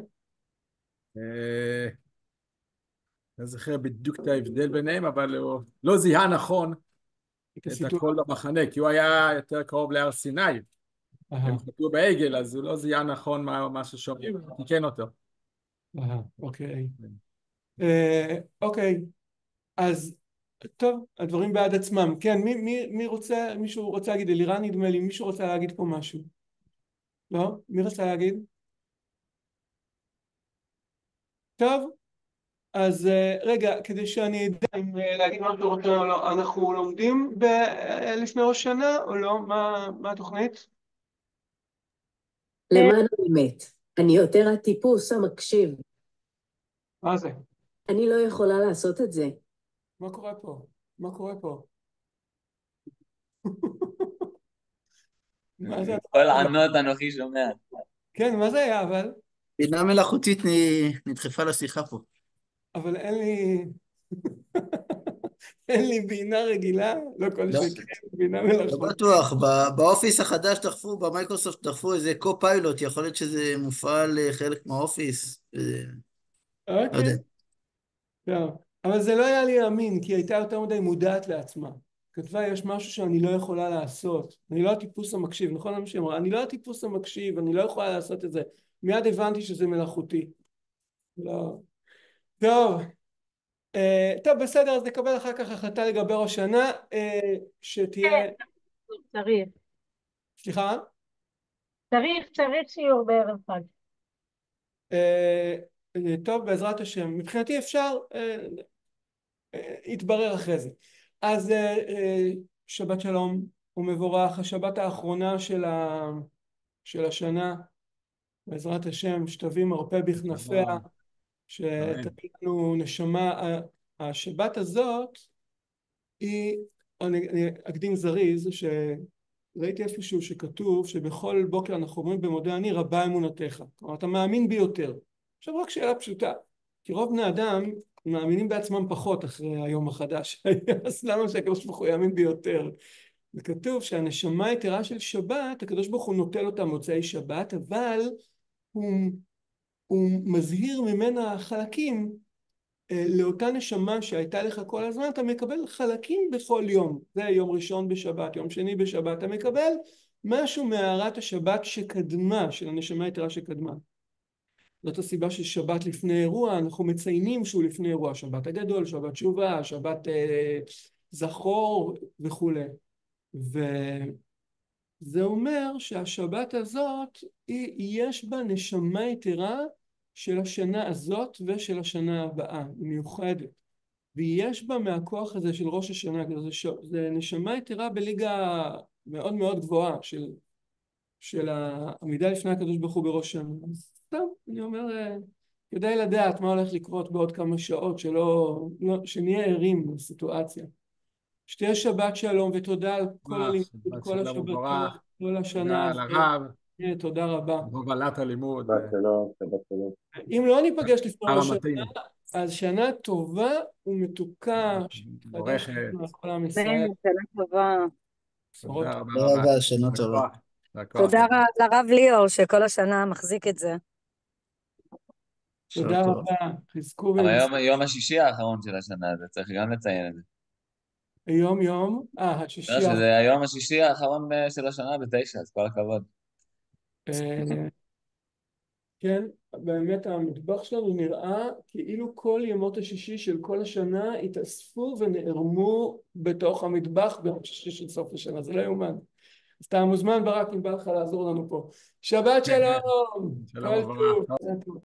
אני זוכר בדיוק את ההבדל ביניהם, אבל הוא לא זיהה נכון את הכל במחנה, כי הוא היה יותר קרוב להר סיני. הם חטאו בעגל, אז הוא לא זיהה נכון מה ששומעים, תיקן אותו. אוקיי. אוקיי, אז טוב, הדברים בעד עצמם. כן, מי רוצה, מישהו רוצה להגיד? אלירן נדמה לי, מישהו רוצה להגיד פה משהו? לא? מי רוצה להגיד? טוב, אז רגע, כדי שאני אדע אם להגיד מה אתה רוצה או לא, אנחנו לומדים לפני ראש שנה או לא? מה התוכנית? למען האמת, אני יותר הטיפוס המקשיב. מה זה? אני לא יכולה לעשות את זה. מה קורה פה? מה קורה פה? מה זה? כל ענות אנוכי שומע. כן, מה זה היה אבל? בינה מלאכותית נדחפה לשיחה פה. אבל אין לי בינה רגילה, לא כל שכן, בינה לא מלאכותית. בטוח, באופיס החדש דחפו, במייקרוסופט דחפו איזה קו-פיילוט, יכול להיות שזה מופעל חלק מהאופיס. לא יודע. אוקיי. טוב, אבל זה לא היה לי אמין, כי היא הייתה יותר מדי מודעת לעצמה. כתבה, יש משהו שאני לא יכולה לעשות. אני לא הטיפוס המקשיב, נכון מה שהיא אמרה? אני לא הטיפוס המקשיב, אני לא יכולה לעשות את זה. מיד הבנתי שזה מלאכותי. לא. טוב. טוב, בסדר, אז נקבל אחר כך החלטה לגבי ראש שנה, שתהיה... צריך. סליחה? צריך שיעור בערב חג. טוב, בעזרת השם. מבחינתי אפשר, יתברר אחרי זה. אז שבת שלום ומבורך, השבת האחרונה של השנה, בעזרת השם, שתביא מרפא בכנפיה, שתביא לנו נשמה. השבת הזאת היא, אני אקדים זריז, שראיתי איפשהו שכתוב שבכל בוקר אנחנו אומרים במודה אני רבה אמונתך. כלומר, אתה מאמין ביותר. עכשיו רק שאלה פשוטה, כי רוב בני אדם מאמינים בעצמם פחות אחרי היום החדש, אז למה שהקדוש ברוך הוא יאמין ביותר? זה כתוב שהנשמה היתרה של שבת, הקדוש ברוך הוא נוטל אותה מוצאי שבת, אבל הוא מזהיר ממנה חלקים. לאותה נשמה שהייתה לך כל הזמן, אתה מקבל חלקים בכל יום. זה יום ראשון בשבת, יום שני בשבת, אתה מקבל משהו מהערת השבת שקדמה, של הנשמה היתרה שקדמה. זאת הסיבה ששבת לפני אירוע, אנחנו מציינים שהוא לפני אירוע, שבת הגדול, שבת תשובה, שבת זכור וכו'. וזה אומר שהשבת הזאת, יש בה נשמה יתרה של השנה הזאת ושל השנה הבאה, מיוחדת. ויש בה מהכוח הזה של ראש השנה, זה נשמה יתרה בליגה מאוד מאוד גבוהה של העמידה לפני הקדוש ברוך הוא בראש שנה. אז טוב, אני אומר, כדאי לדעת מה הולך לקרות בעוד כמה שעות, שנהיה ערים לסיטואציה. שתהיה שבת שלום ותודה על כל הלימוד, כל השבתות, כל השנה. תודה על הרב. תודה רבה. הובלת הלימוד. שבת שלום. אם לא ניפגש לפני ראש שנה, אז שנה טובה ומתוקה. מבורכת. כל עם ישראל. שנה טובה. תודה רבה, שנה טובה. תודה לרב ליאור שכל השנה מחזיק את זה. תודה רבה. חזקו אבל יום השישי האחרון של השנה, זה צריך גם לציין את זה. יום, השישי. שזה היום השישי האחרון של השנה ב9, אז כל הכבוד. כן, באמת המטבח שלנו נראה כאילו כל ימות השישי של כל השנה התאספו ונערמו בתוך המטבח ביום שישי של סוף השנה, זה לא יאומן. אז אתה מוזמן ברק אם בא לך לעזור לנו פה. שבת שלום! שלום וברכה.